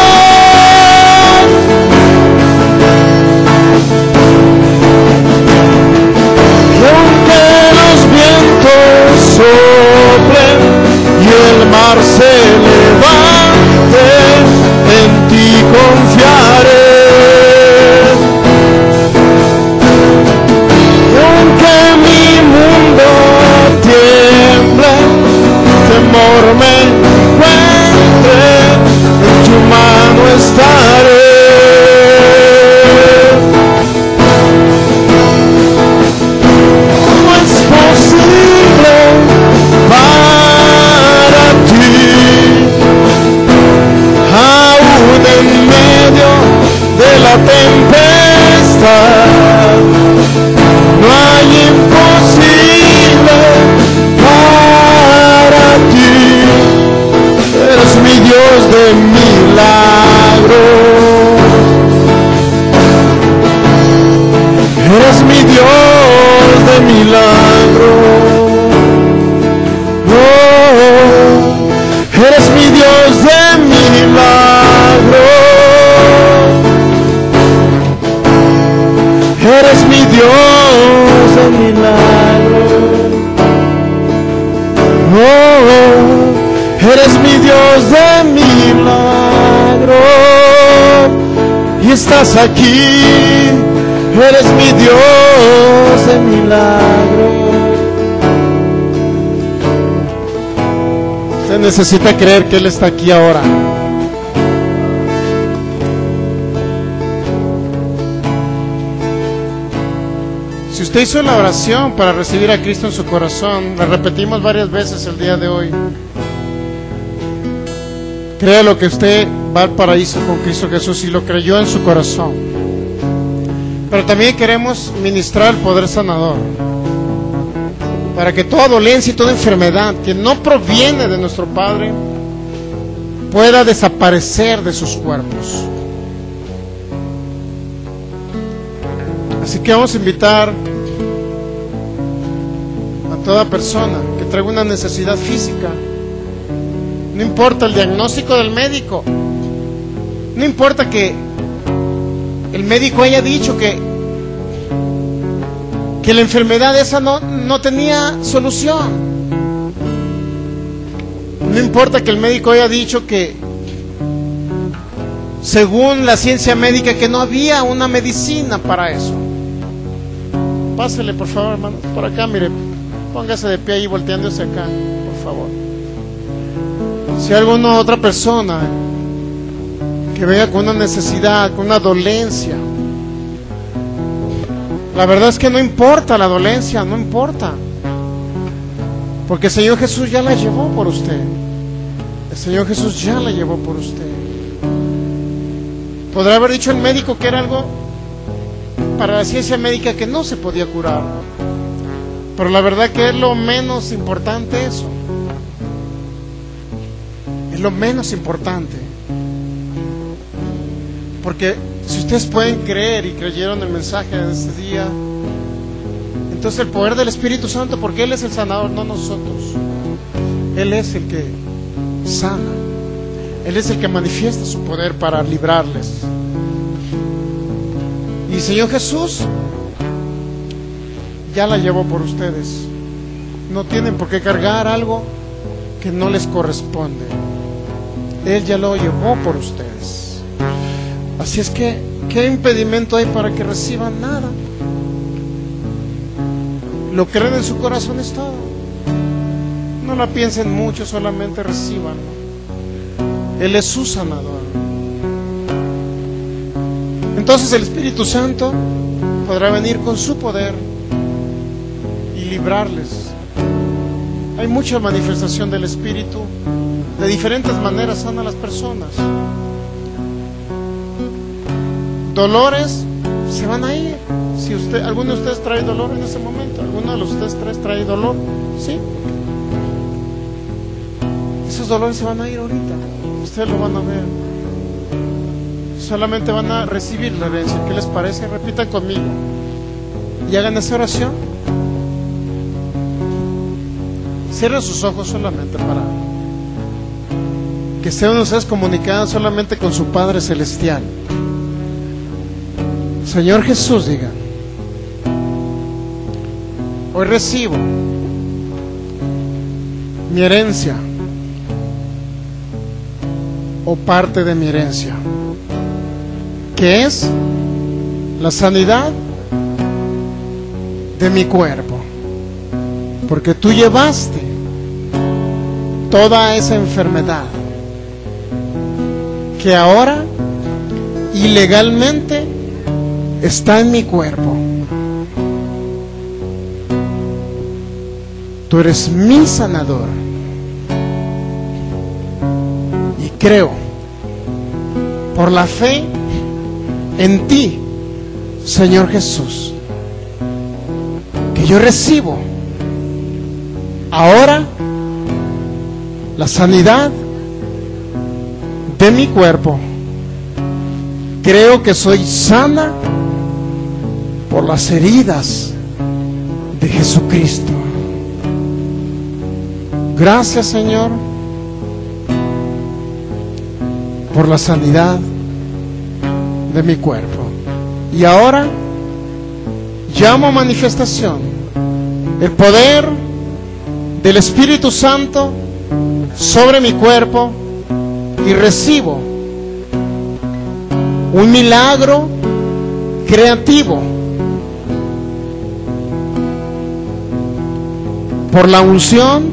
de milagros. Eres mi Dios de milagros. Oh, eres mi Dios de milagros. Eres mi Dios de milagros. Oh, eres mi Dios de milagros. Y estás aquí. Eres mi Dios de milagros. Usted necesita creer que Él está aquí ahora. Si usted hizo la oración para recibir a Cristo en su corazón, la repetimos varias veces el día de hoy. Créalo que usted va al paraíso con Cristo Jesús y lo creyó en su corazón. Pero también queremos ministrar el poder sanador para que toda dolencia y toda enfermedad que no proviene de nuestro Padre pueda desaparecer de sus cuerpos. Así que vamos a invitar a toda persona que traiga una necesidad física. No importa el diagnóstico del médico, no importa que el médico haya dicho que la enfermedad esa no tenía solución. No importa que el médico haya dicho que, según la ciencia médica, que no había una medicina para eso. Pásele, por favor, hermano, por acá, mire, póngase de pie ahí volteándose acá, por favor. Si hay alguna otra persona que venga con una necesidad, con una dolencia, la verdad es que no importa la dolencia, no importa, porque el Señor Jesús ya la llevó por usted. El Señor Jesús ya la llevó por usted. Podrá haber dicho el médico que era algo para la ciencia médica que no se podía curar, pero la verdad que es lo menos importante eso. Es lo menos importante. Porque si ustedes pueden creer y creyeron el mensaje de este día, entonces el poder del Espíritu Santo, porque Él es el sanador, no nosotros. Él es el que sana. Él es el que manifiesta su poder para librarles. Y el Señor Jesús ya la llevó por ustedes. No tienen por qué cargar algo que no les corresponde. Él ya lo llevó por ustedes. Así es que, ¿qué impedimento hay para que reciban? Nada. Lo creen en su corazón, es todo. No la piensen mucho, solamente reciban. Él es su sanador. Entonces el Espíritu Santo podrá venir con su poder y librarles. Hay mucha manifestación del Espíritu. De diferentes maneras sana a las personas. Dolores se van a ir. Si alguno de ustedes trae dolor en ese momento, alguno de ustedes trae dolor, ¿sí? Esos dolores se van a ir ahorita. Ustedes lo van a ver. Solamente van a recibir la herencia. ¿Qué les parece? Repitan conmigo y hagan esa oración. Cierren sus ojos solamente para que estén ustedes comunicados solamente con su Padre Celestial. Señor Jesús, diga: hoy recibo mi herencia o parte de mi herencia, que es la sanidad de mi cuerpo, porque tú llevaste toda esa enfermedad que ahora ilegalmente está en mi cuerpo. Tú eres mi sanador y creo por la fe en ti, Señor Jesús, que yo recibo ahora la sanidad de mi cuerpo. Creo que soy sana por las heridas de Jesucristo. Gracias, Señor, por la sanidad de mi cuerpo. Y ahora llamo a manifestación el poder del Espíritu Santo sobre mi cuerpo y recibo un milagro creativo por la unción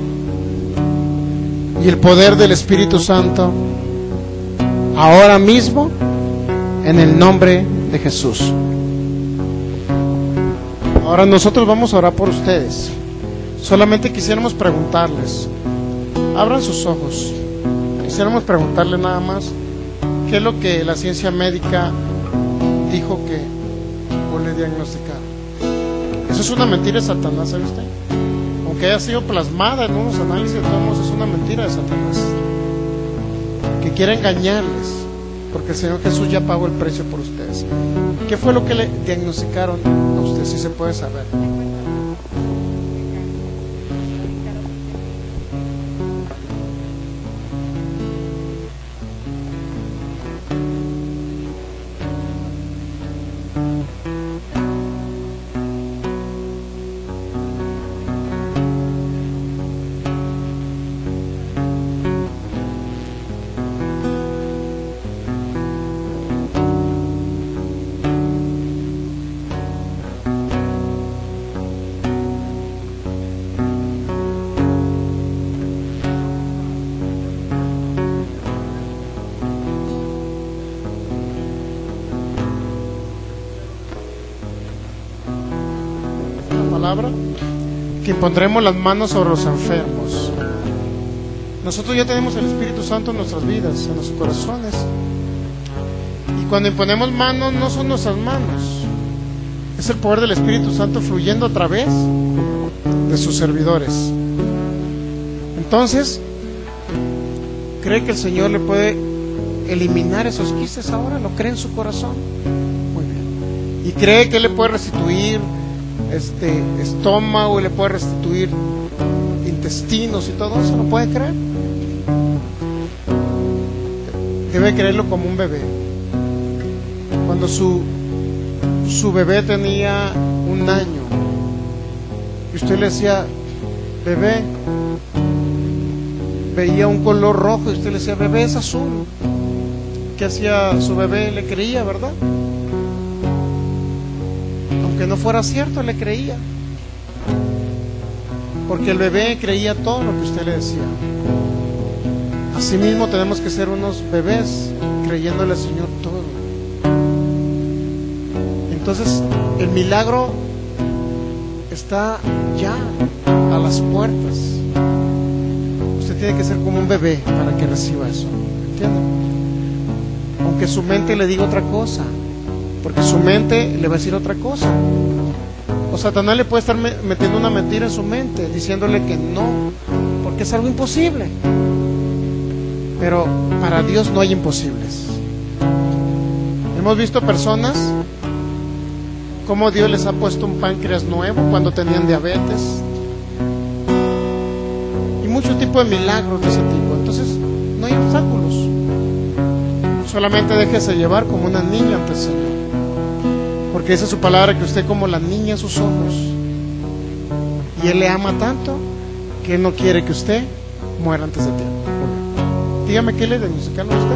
y el poder del Espíritu Santo ahora mismo, en el nombre de Jesús. Ahora nosotros vamos a orar por ustedes. Solamente quisiéramos preguntarles, abran sus ojos, quisiéramos preguntarles nada más qué es lo que la ciencia médica dijo que o le diagnosticaron. Eso es una mentira de Satanás, ¿sabe usted? Aunque haya sido plasmada en unos análisis, de todos modos es una mentira de Satanás, que quiere engañarles, porque el Señor Jesús ya pagó el precio por ustedes. ¿Qué fue lo que le diagnosticaron a usted, si se puede saber? Palabra, que impondremos las manos sobre los enfermos. Nosotros ya tenemos el Espíritu Santo en nuestras vidas, en nuestros corazones, y cuando imponemos manos no son nuestras manos, es el poder del Espíritu Santo fluyendo a través de sus servidores. Entonces, ¿cree que el Señor le puede eliminar esos quistes ahora? ¿Lo cree en su corazón? Muy bien. ¿Y cree que Él le puede restituir estómago y le puede restituir intestinos y todo eso? ¿Lo puede creer? Debe creerlo como un bebé. Cuando su bebé tenía 1 año y usted le decía, bebé, veía un color rojo y usted le decía, bebé, es azul. ¿Qué hacía su bebé? Le creía, ¿verdad? Aunque no fuera cierto, le creía, porque el bebé creía todo lo que usted le decía. Asimismo tenemos que ser unos bebés creyéndole al Señor todo. Entonces el milagro está ya a las puertas. Usted tiene que ser como un bebé para que reciba eso, ¿entiende? Aunque su mente le diga otra cosa, porque su mente le va a decir otra cosa. O Satanás le puede estar metiendo una mentira en su mente, diciéndole que no, porque es algo imposible. Pero para Dios no hay imposibles. Hemos visto personas cómo Dios les ha puesto un páncreas nuevo cuando tenían diabetes, y muchos tipos de milagros de ese tipo. Entonces no hay obstáculos. Solamente déjese llevar como una niña ante el Señor, porque esa es su palabra, que usted como la niña en sus ojos, y Él le ama tanto que Él no quiere que usted muera antes de tiempo. Dígame, ¿qué le diagnosticaron a usted?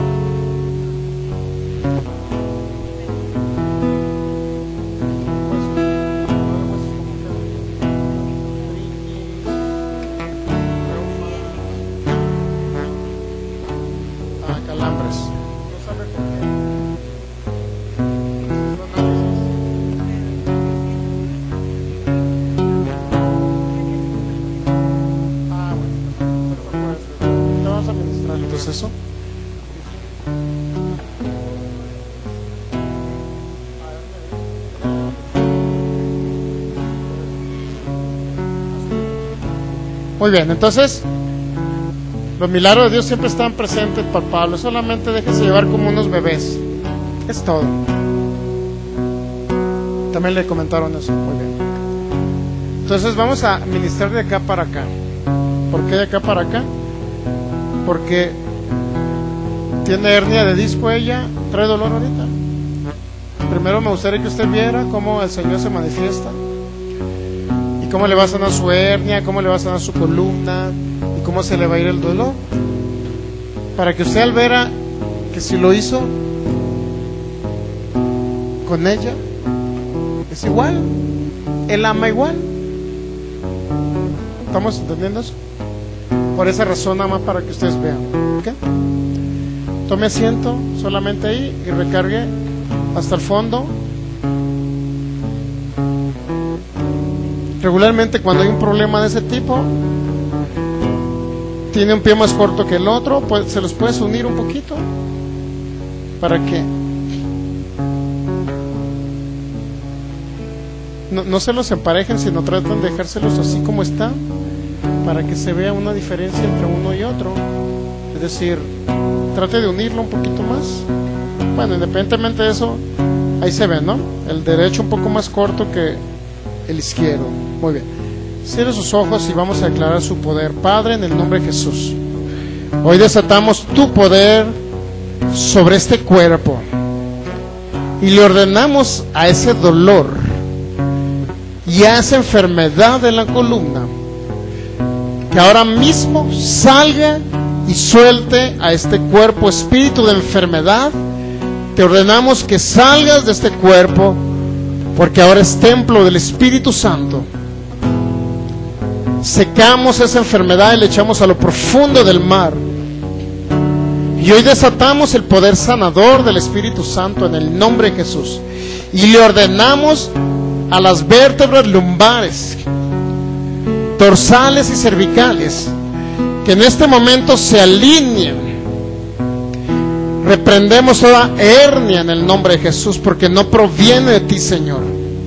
Calambres. No sabe por qué. Te vamos a administrar entonces eso. Muy bien, entonces Los milagros de Dios siempre están presentes para Pablo. Solamente déjese llevar como unos bebés. Es todo. También le comentaron eso. Muy bien. Entonces vamos a ministrar de acá para acá. ¿Por qué de acá para acá? Porque tiene hernia de disco ella. Trae dolor ahorita. Primero me gustaría que usted viera cómo el Señor se manifiesta. Y cómo le va a sanar su hernia, cómo le va a sanar su columna, y cómo se le va a ir el dolor. Para que usted al ver que si lo hizo con ella, es igual. Él ama igual. ¿Estamos entendiendo eso? Por esa razón ama, para que ustedes vean. ¿Okay? Tome asiento solamente ahí y recargue hasta el fondo. Regularmente cuando hay un problema de ese tipo, tiene un pie más corto que el otro, pues se los puedes unir un poquito para que no se los emparejen, sino tratan de dejárselos así como están, para que se vea una diferencia entre uno y otro. Es decir, trate de unirlo un poquito más. Bueno, independientemente de eso, ahí se ve, ¿no? El derecho un poco más corto que el izquierdo. Muy bien. Cierre sus ojos y vamos a declarar su poder. Padre, en el nombre de Jesús, hoy desatamos tu poder sobre este cuerpo y le ordenamos a ese dolor y a esa enfermedad de la columna que ahora mismo salga y suelte a este cuerpo. Espíritu de enfermedad, te ordenamos que salgas de este cuerpo, porque ahora es templo del Espíritu Santo. Secamos esa enfermedad y le echamos a lo profundo del mar. Y hoy desatamos el poder sanador del Espíritu Santo en el nombre de Jesús. Y le ordenamos a las vértebras lumbares, dorsales y cervicales, que en este momento se alineen. Reprendemos toda hernia en el nombre de Jesús, porque no proviene de ti, Señor.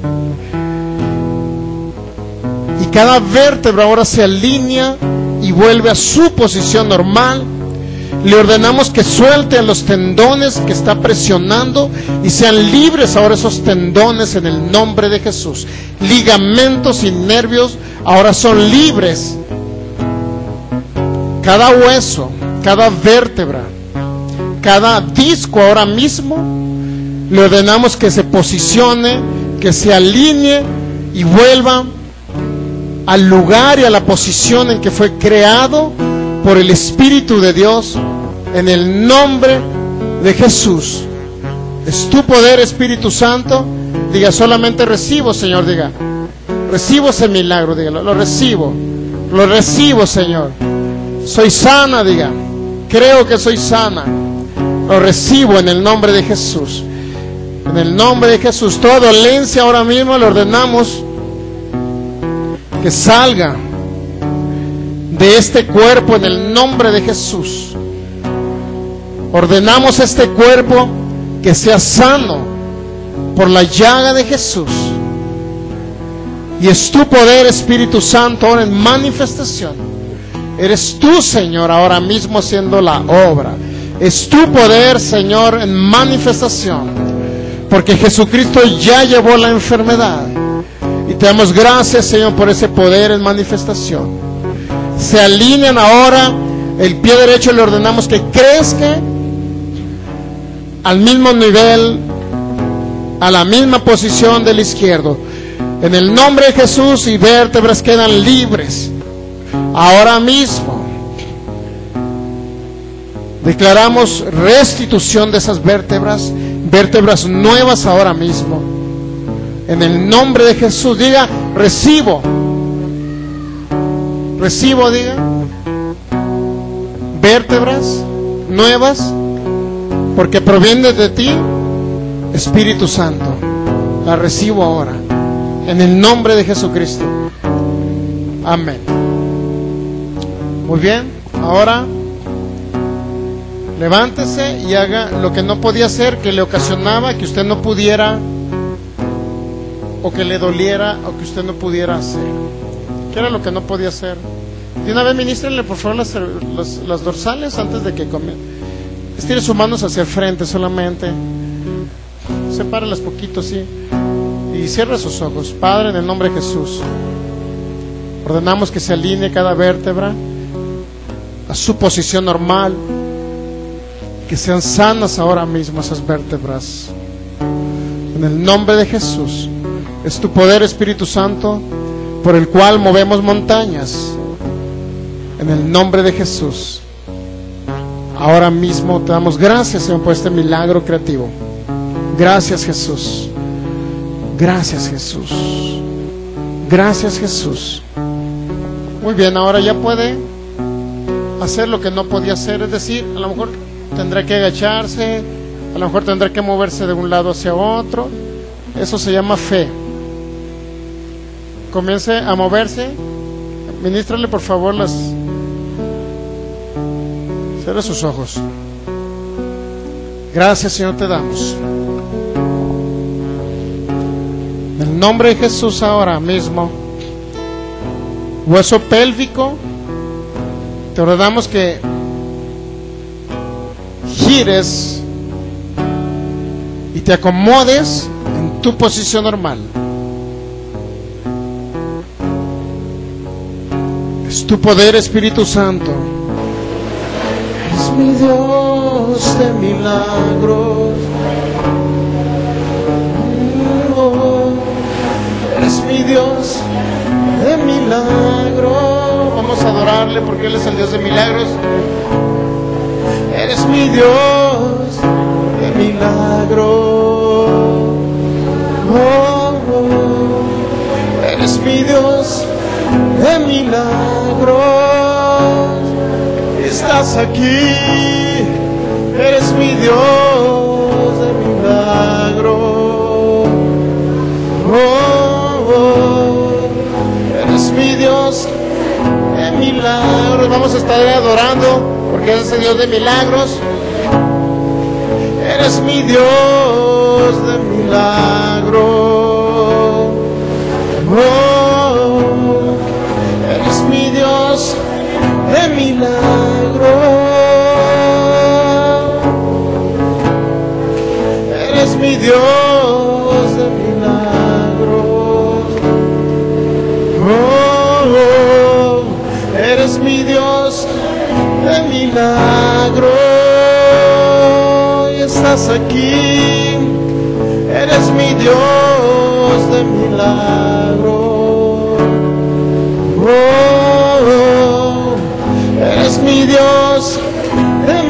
Y cada vértebra ahora se alinea y vuelve a su posición normal. Le ordenamos que suelte a los tendones que está presionando y sean libres ahora esos tendones en el nombre de Jesús. Ligamentos y nervios ahora son libres. Cada hueso, cada vértebra, cada disco ahora mismo, le ordenamos que se posicione, que se alinee y vuelva al lugar y a la posición en que fue creado por el Espíritu de Dios, en el nombre de Jesús. Es tu poder, Espíritu Santo. Diga solamente recibo, Señor. Diga, recibo ese milagro. Dígalo, lo recibo, Señor. Soy sana, diga, creo que soy sana. Lo recibo en el nombre de Jesús. En el nombre de Jesús. Toda dolencia ahora mismo le ordenamos que salga de este cuerpo en el nombre de Jesús. Ordenamos a este cuerpo que sea sano por la llaga de Jesús. Y es tu poder, Espíritu Santo, ahora en manifestación. Eres tú, Señor, ahora mismo haciendo la obra. Es tu poder, Señor, en manifestación, porque Jesucristo ya llevó la enfermedad. Y te damos gracias, Señor, por ese poder en manifestación. Se alinean ahora. El pie derecho le ordenamos que crezca al mismo nivel, a la misma posición del izquierdo. En el nombre de Jesús, y vértebras quedan libres ahora mismo. Declaramos restitución de esas vértebras, vértebras nuevas ahora mismo. En el nombre de Jesús, diga, recibo. Recibo, diga, vértebras nuevas, porque proviene de ti, Espíritu Santo. La recibo ahora, en el nombre de Jesucristo. Amén. Muy bien, ahora levántese y haga lo que no podía hacer, que le ocasionaba que usted no pudiera, o que le doliera, o que usted no pudiera hacer. ¿Qué era lo que no podía hacer? De una vez ministrenle por favor las dorsales antes de que comen. Estire sus manos hacia el frente solamente. Sepáralas poquito, sí. Y cierra sus ojos. Padre, en el nombre de Jesús, ordenamos que se alinee cada vértebra a su posición normal. Que sean sanas ahora mismo esas vértebras. En el nombre de Jesús. Es tu poder, Espíritu Santo, por el cual movemos montañas. En el nombre de Jesús. Ahora mismo te damos gracias, Señor, por este milagro creativo. Gracias, Jesús. Gracias, Jesús. Gracias, Jesús. Muy bien, ahora ya puede hacer lo que no podía hacer. Es decir, a lo mejor tendrá que agacharse, a lo mejor tendrá que moverse de un lado hacia otro. Eso se llama fe. Comience a moverse. Ministrale por favor las... Cierra sus ojos. Gracias, Señor, te damos. En el nombre de Jesús ahora mismo, hueso pélvico, te ordenamos que gires y te acomodes en tu posición normal. Es tu poder, Espíritu Santo. Es mi Dios de milagros. Eres mi Dios de milagros. Vamos a adorarle porque Él es el Dios de milagros. Eres mi Dios de milagros. Eres mi Dios de milagros. Estás aquí. Eres mi Dios de milagros. Eres mi Dios de milagros. Vamos a estar adorando porque eres el Dios de milagros. Eres mi Dios de milagros. Eres mi Dios de milagros. Eres mi Dios de milagros. Eres mi Dios de milagros. Y estás aquí. Eres mi Dios de milagros. Eres mi Dios de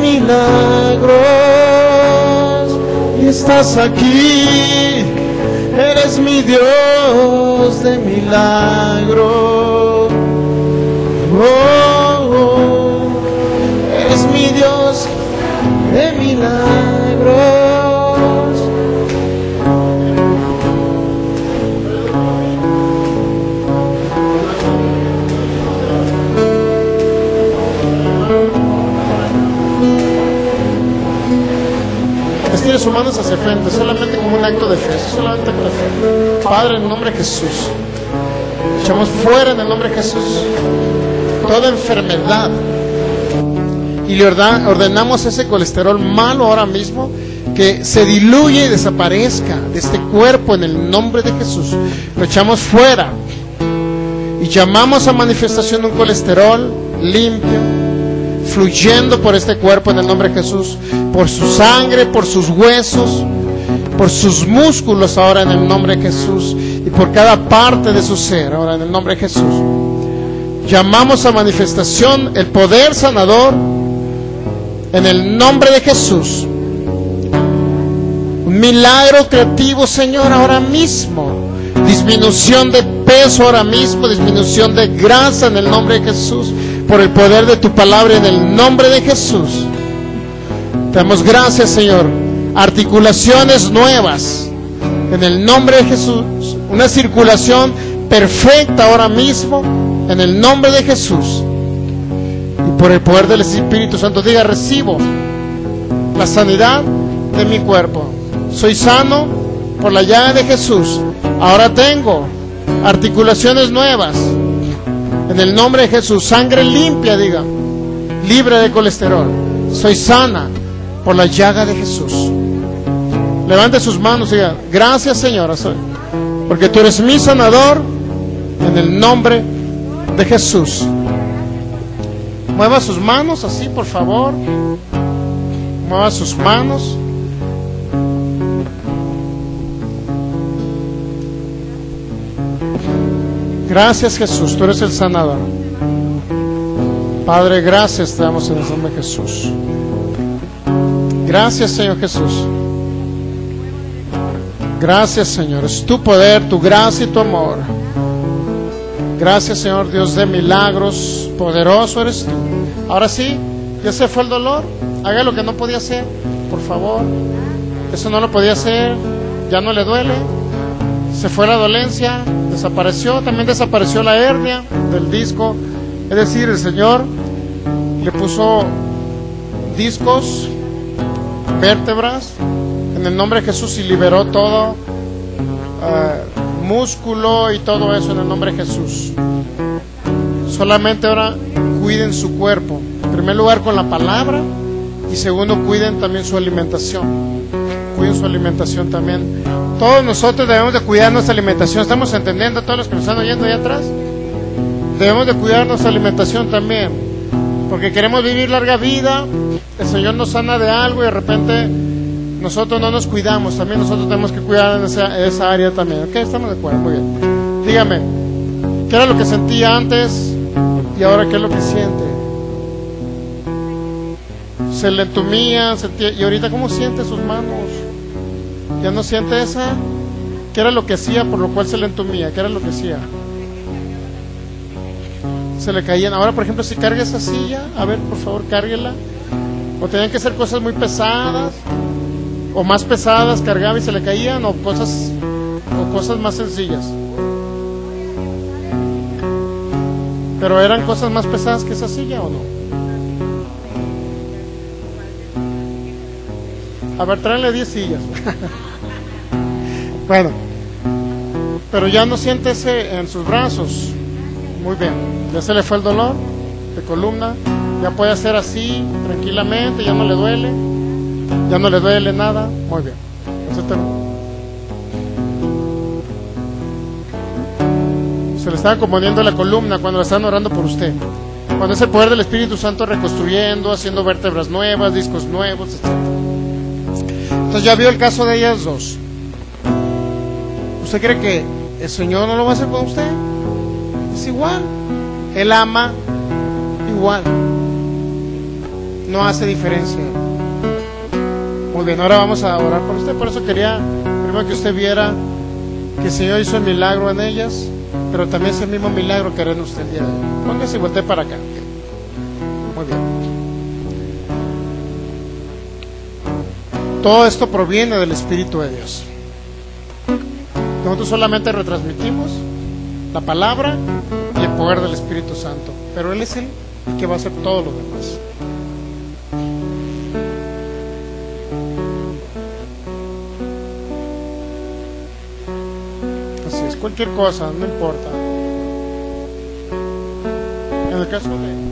milagros. Y estás aquí. Eres mi Dios de milagros. Eres mi Dios de milagros. Estire sus manos hacia el frente, solamente como un acto de fe, solamente con fe. Padre, en el nombre de Jesús, echamos fuera en el nombre de Jesús toda enfermedad y le ordenamos ese colesterol malo ahora mismo que se diluye y desaparezca de este cuerpo en el nombre de Jesús. Lo echamos fuera y llamamos a manifestación de un colesterol limpio, fluyendo por este cuerpo en el nombre de Jesús, por su sangre, por sus huesos, por sus músculos ahora en el nombre de Jesús y por cada parte de su ser ahora en el nombre de Jesús. Llamamos a manifestación el poder sanador en el nombre de Jesús. Un milagro creativo, Señor, ahora mismo. Disminución de peso ahora mismo, disminución de grasa en el nombre de Jesús, por el poder de tu palabra en el nombre de Jesús. Te damos gracias, Señor. Articulaciones nuevas en el nombre de Jesús. Una circulación perfecta ahora mismo en el nombre de Jesús. Y por el poder del Espíritu Santo, diga: recibo la sanidad de mi cuerpo. Soy sano por la llaga de Jesús. Ahora tengo articulaciones nuevas. En el nombre de Jesús, sangre limpia, diga, libre de colesterol. Soy sana por la llaga de Jesús. Levante sus manos y diga, gracias, Señor, porque tú eres mi sanador, en el nombre de Jesús. Mueva sus manos así, por favor. Mueva sus manos. Gracias, Jesús, tú eres el sanador. Padre, gracias te damos en el nombre de Jesús. Gracias, Señor Jesús. Gracias, Señor, es tu poder, tu gracia y tu amor. Gracias, Señor, Dios de milagros, poderoso eres tú. Ahora sí, ya se fue el dolor. Haga lo que no podía hacer, por favor. Eso no lo podía hacer, ya no le duele. Se fue la dolencia, desapareció. También desapareció la hernia del disco. Es decir, el Señor le puso discos, vértebras, en el nombre de Jesús, y liberó todo músculo y todo eso en el nombre de Jesús. Solamente ahora cuiden su cuerpo, en primer lugar con la palabra, y segundo, cuiden también su alimentación. Cuiden su alimentación también. Todos nosotros debemos de cuidar nuestra alimentación. ¿Estamos entendiendo? Todos los que nos están oyendo allá atrás, debemos de cuidar nuestra alimentación también, porque queremos vivir larga vida. El Señor nos sana de algo y de repente nosotros no nos cuidamos. También nosotros tenemos que cuidar en esa área también. ¿Ok? Estamos de acuerdo, muy bien. Dígame, ¿qué era lo que sentía antes y ahora qué es lo que siente? Se le entumía, sentía, y ahorita ¿cómo siente sus manos? ¿Ya no siente esa? ¿Qué era lo que hacía por lo cual se le entumía? ¿Qué era lo que hacía? Se le caían. Ahora, por ejemplo, si carga esa silla, a ver, por favor, cárguela. O tenían que ser cosas muy pesadas, o más pesadas, cargaba y se le caían, o cosas más sencillas. Pero eran cosas más pesadas que esa silla, ¿o no? A ver, tráenle 10 sillas. Bueno, pero ya no siente ese en sus brazos. Muy bien, ya se le fue el dolor de columna. Ya puede hacer así tranquilamente, ya no le duele. Ya no le duele nada. Muy bien. Se le estaba componiendo la columna cuando le estaban orando por usted. Cuando es el poder del Espíritu Santo reconstruyendo, haciendo vértebras nuevas, discos nuevos, etc. Entonces ya vio el caso de ellas dos. ¿Usted cree que el Señor no lo va a hacer con usted? Es igual. Él ama igual. No hace diferencia. Muy bien, ahora vamos a orar por usted. Por eso quería primero que usted viera que el Señor hizo el milagro en ellas, pero también ese mismo milagro que hará en usted el día de hoy. Póngase y voltee para acá. Muy bien. Todo esto proviene del Espíritu de Dios. Nosotros solamente retransmitimos la palabra y el poder del Espíritu Santo, pero Él es el que va a hacer todo lo demás. Así es, cualquier cosa, no importa. En el caso de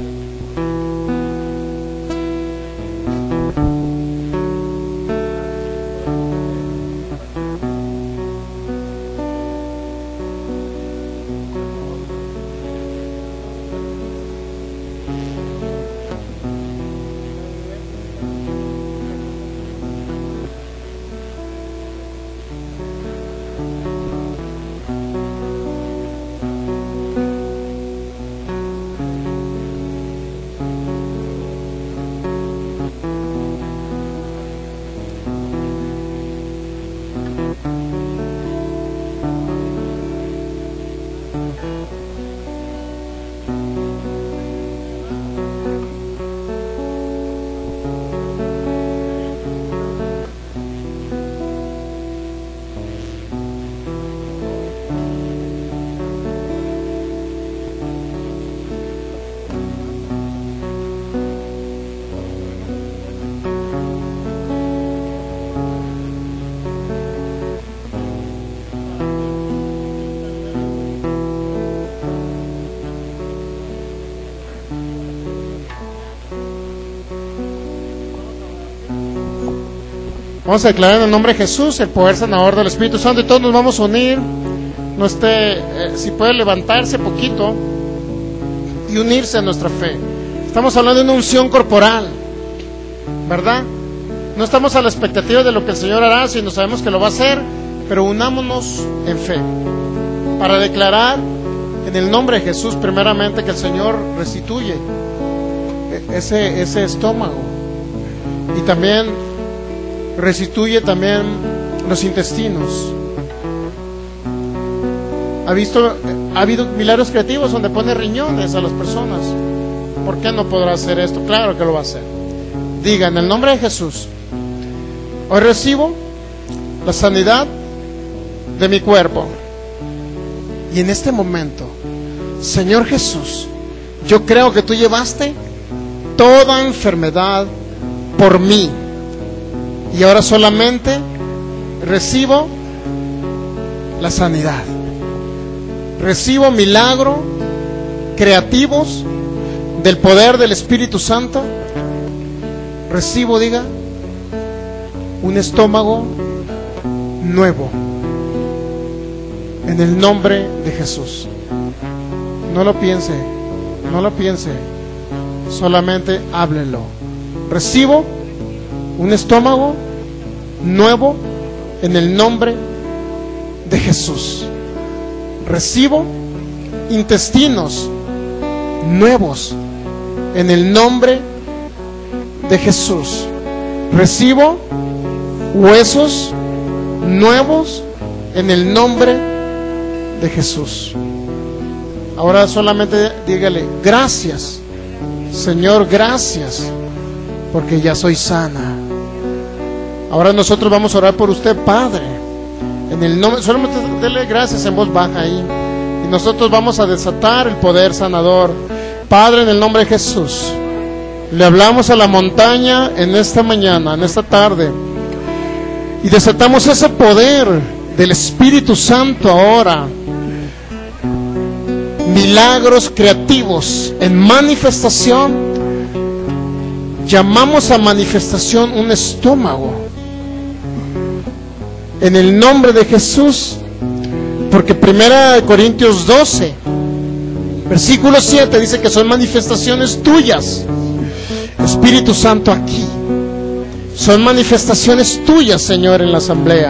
Vamos a declarar en el nombre de Jesús el poder sanador del Espíritu Santo y todos nos vamos a unir. No esté, si puede levantarse poquito y unirse a nuestra fe. Estamos hablando de una unción corporal, ¿verdad? No estamos a la expectativa de lo que el Señor hará, sino sabemos que lo va a hacer, pero unámonos en fe para declarar en el nombre de Jesús primeramente que el Señor restituye ese estómago y también restituye también los intestinos. Ha habido milagros creativos donde pone riñones a las personas. ¿Por qué no podrá hacer esto? Claro que lo va a hacer. Diga, en el nombre de Jesús, hoy recibo la sanidad de mi cuerpo. Y en este momento, Señor Jesús, yo creo que tú llevaste toda enfermedad por mí. Y ahora solamente recibo la sanidad. Recibo milagros creativos del poder del Espíritu Santo. Recibo, diga, un estómago nuevo en el nombre de Jesús. No lo piense, no lo piense, solamente háblelo. Recibo un estómago nuevo en el nombre de Jesús. Recibo intestinos nuevos en el nombre de Jesús. Recibo huesos nuevos en el nombre de Jesús. Ahora solamente dígale, gracias, Señor, gracias, porque ya soy sana. Ahora nosotros vamos a orar por usted, Padre. En el nombre, solamente dele gracias en voz baja ahí. Y nosotros vamos a desatar el poder sanador. Padre, en el nombre de Jesús, le hablamos a la montaña en esta mañana, en esta tarde, y desatamos ese poder del Espíritu Santo ahora. Milagros creativos en manifestación. Llamamos a manifestación un estómago en el nombre de Jesús, porque 1 Corintios 12 versículo 7 dice que son manifestaciones tuyas, Espíritu Santo, aquí son manifestaciones tuyas, Señor, en la asamblea.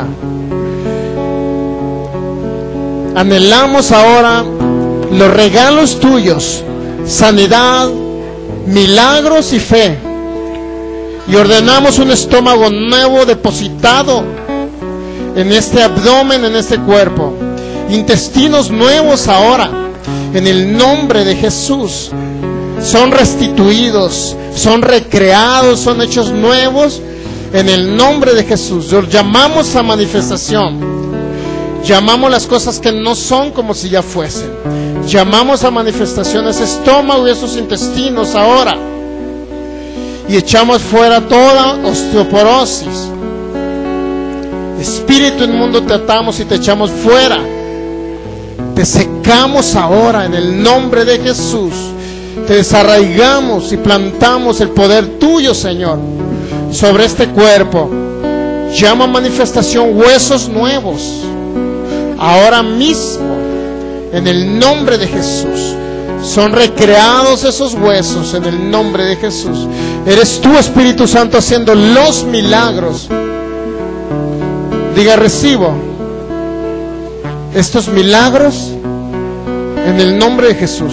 Anhelamos ahora los regalos tuyos, sanidad, milagros y fe, y ordenamos un estómago nuevo depositado en este abdomen, en este cuerpo, intestinos nuevos ahora, en el nombre de Jesús, son restituidos, son recreados, son hechos nuevos, en el nombre de Jesús. Los llamamos a manifestación, llamamos las cosas que no son como si ya fuesen, llamamos a manifestación ese estómago y esos intestinos ahora, y echamos fuera toda osteoporosis. Espíritu inmundo, te atamos y te echamos fuera. Te secamos ahora en el nombre de Jesús. Te desarraigamos y plantamos el poder tuyo, Señor, sobre este cuerpo. Llama a manifestación huesos nuevos ahora mismo en el nombre de Jesús. Son recreados esos huesos en el nombre de Jesús. Eres tú, Espíritu Santo, haciendo los milagros. Diga, recibo estos milagros en el nombre de Jesús.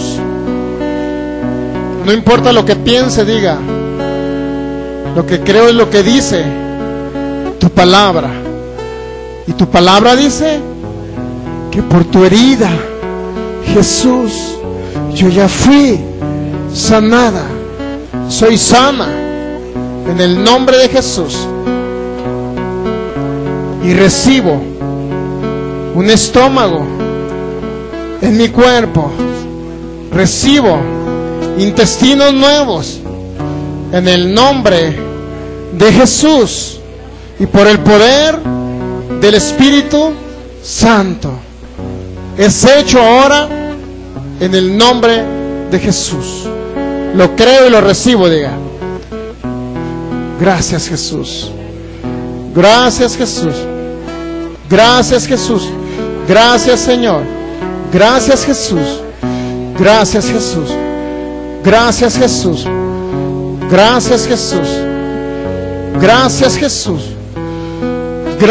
No importa lo que piense, diga, lo que creo es lo que dice tu palabra. Y tu palabra dice que por tu herida, Jesús, yo ya fui sanada. Soy sana en el nombre de Jesús. Y recibo un estómago en mi cuerpo. Recibo intestinos nuevos en el nombre de Jesús y por el poder del Espíritu Santo. Es hecho ahora en el nombre de Jesús. Lo creo y lo recibo, diga. Gracias, Jesús. Gracias, Jesús. Gracias, Jesús. Gracias, Señor. Gracias, Jesús. Gracias, Jesús. Gracias, Jesús. Gracias, Jesús. Gracias, Jesús.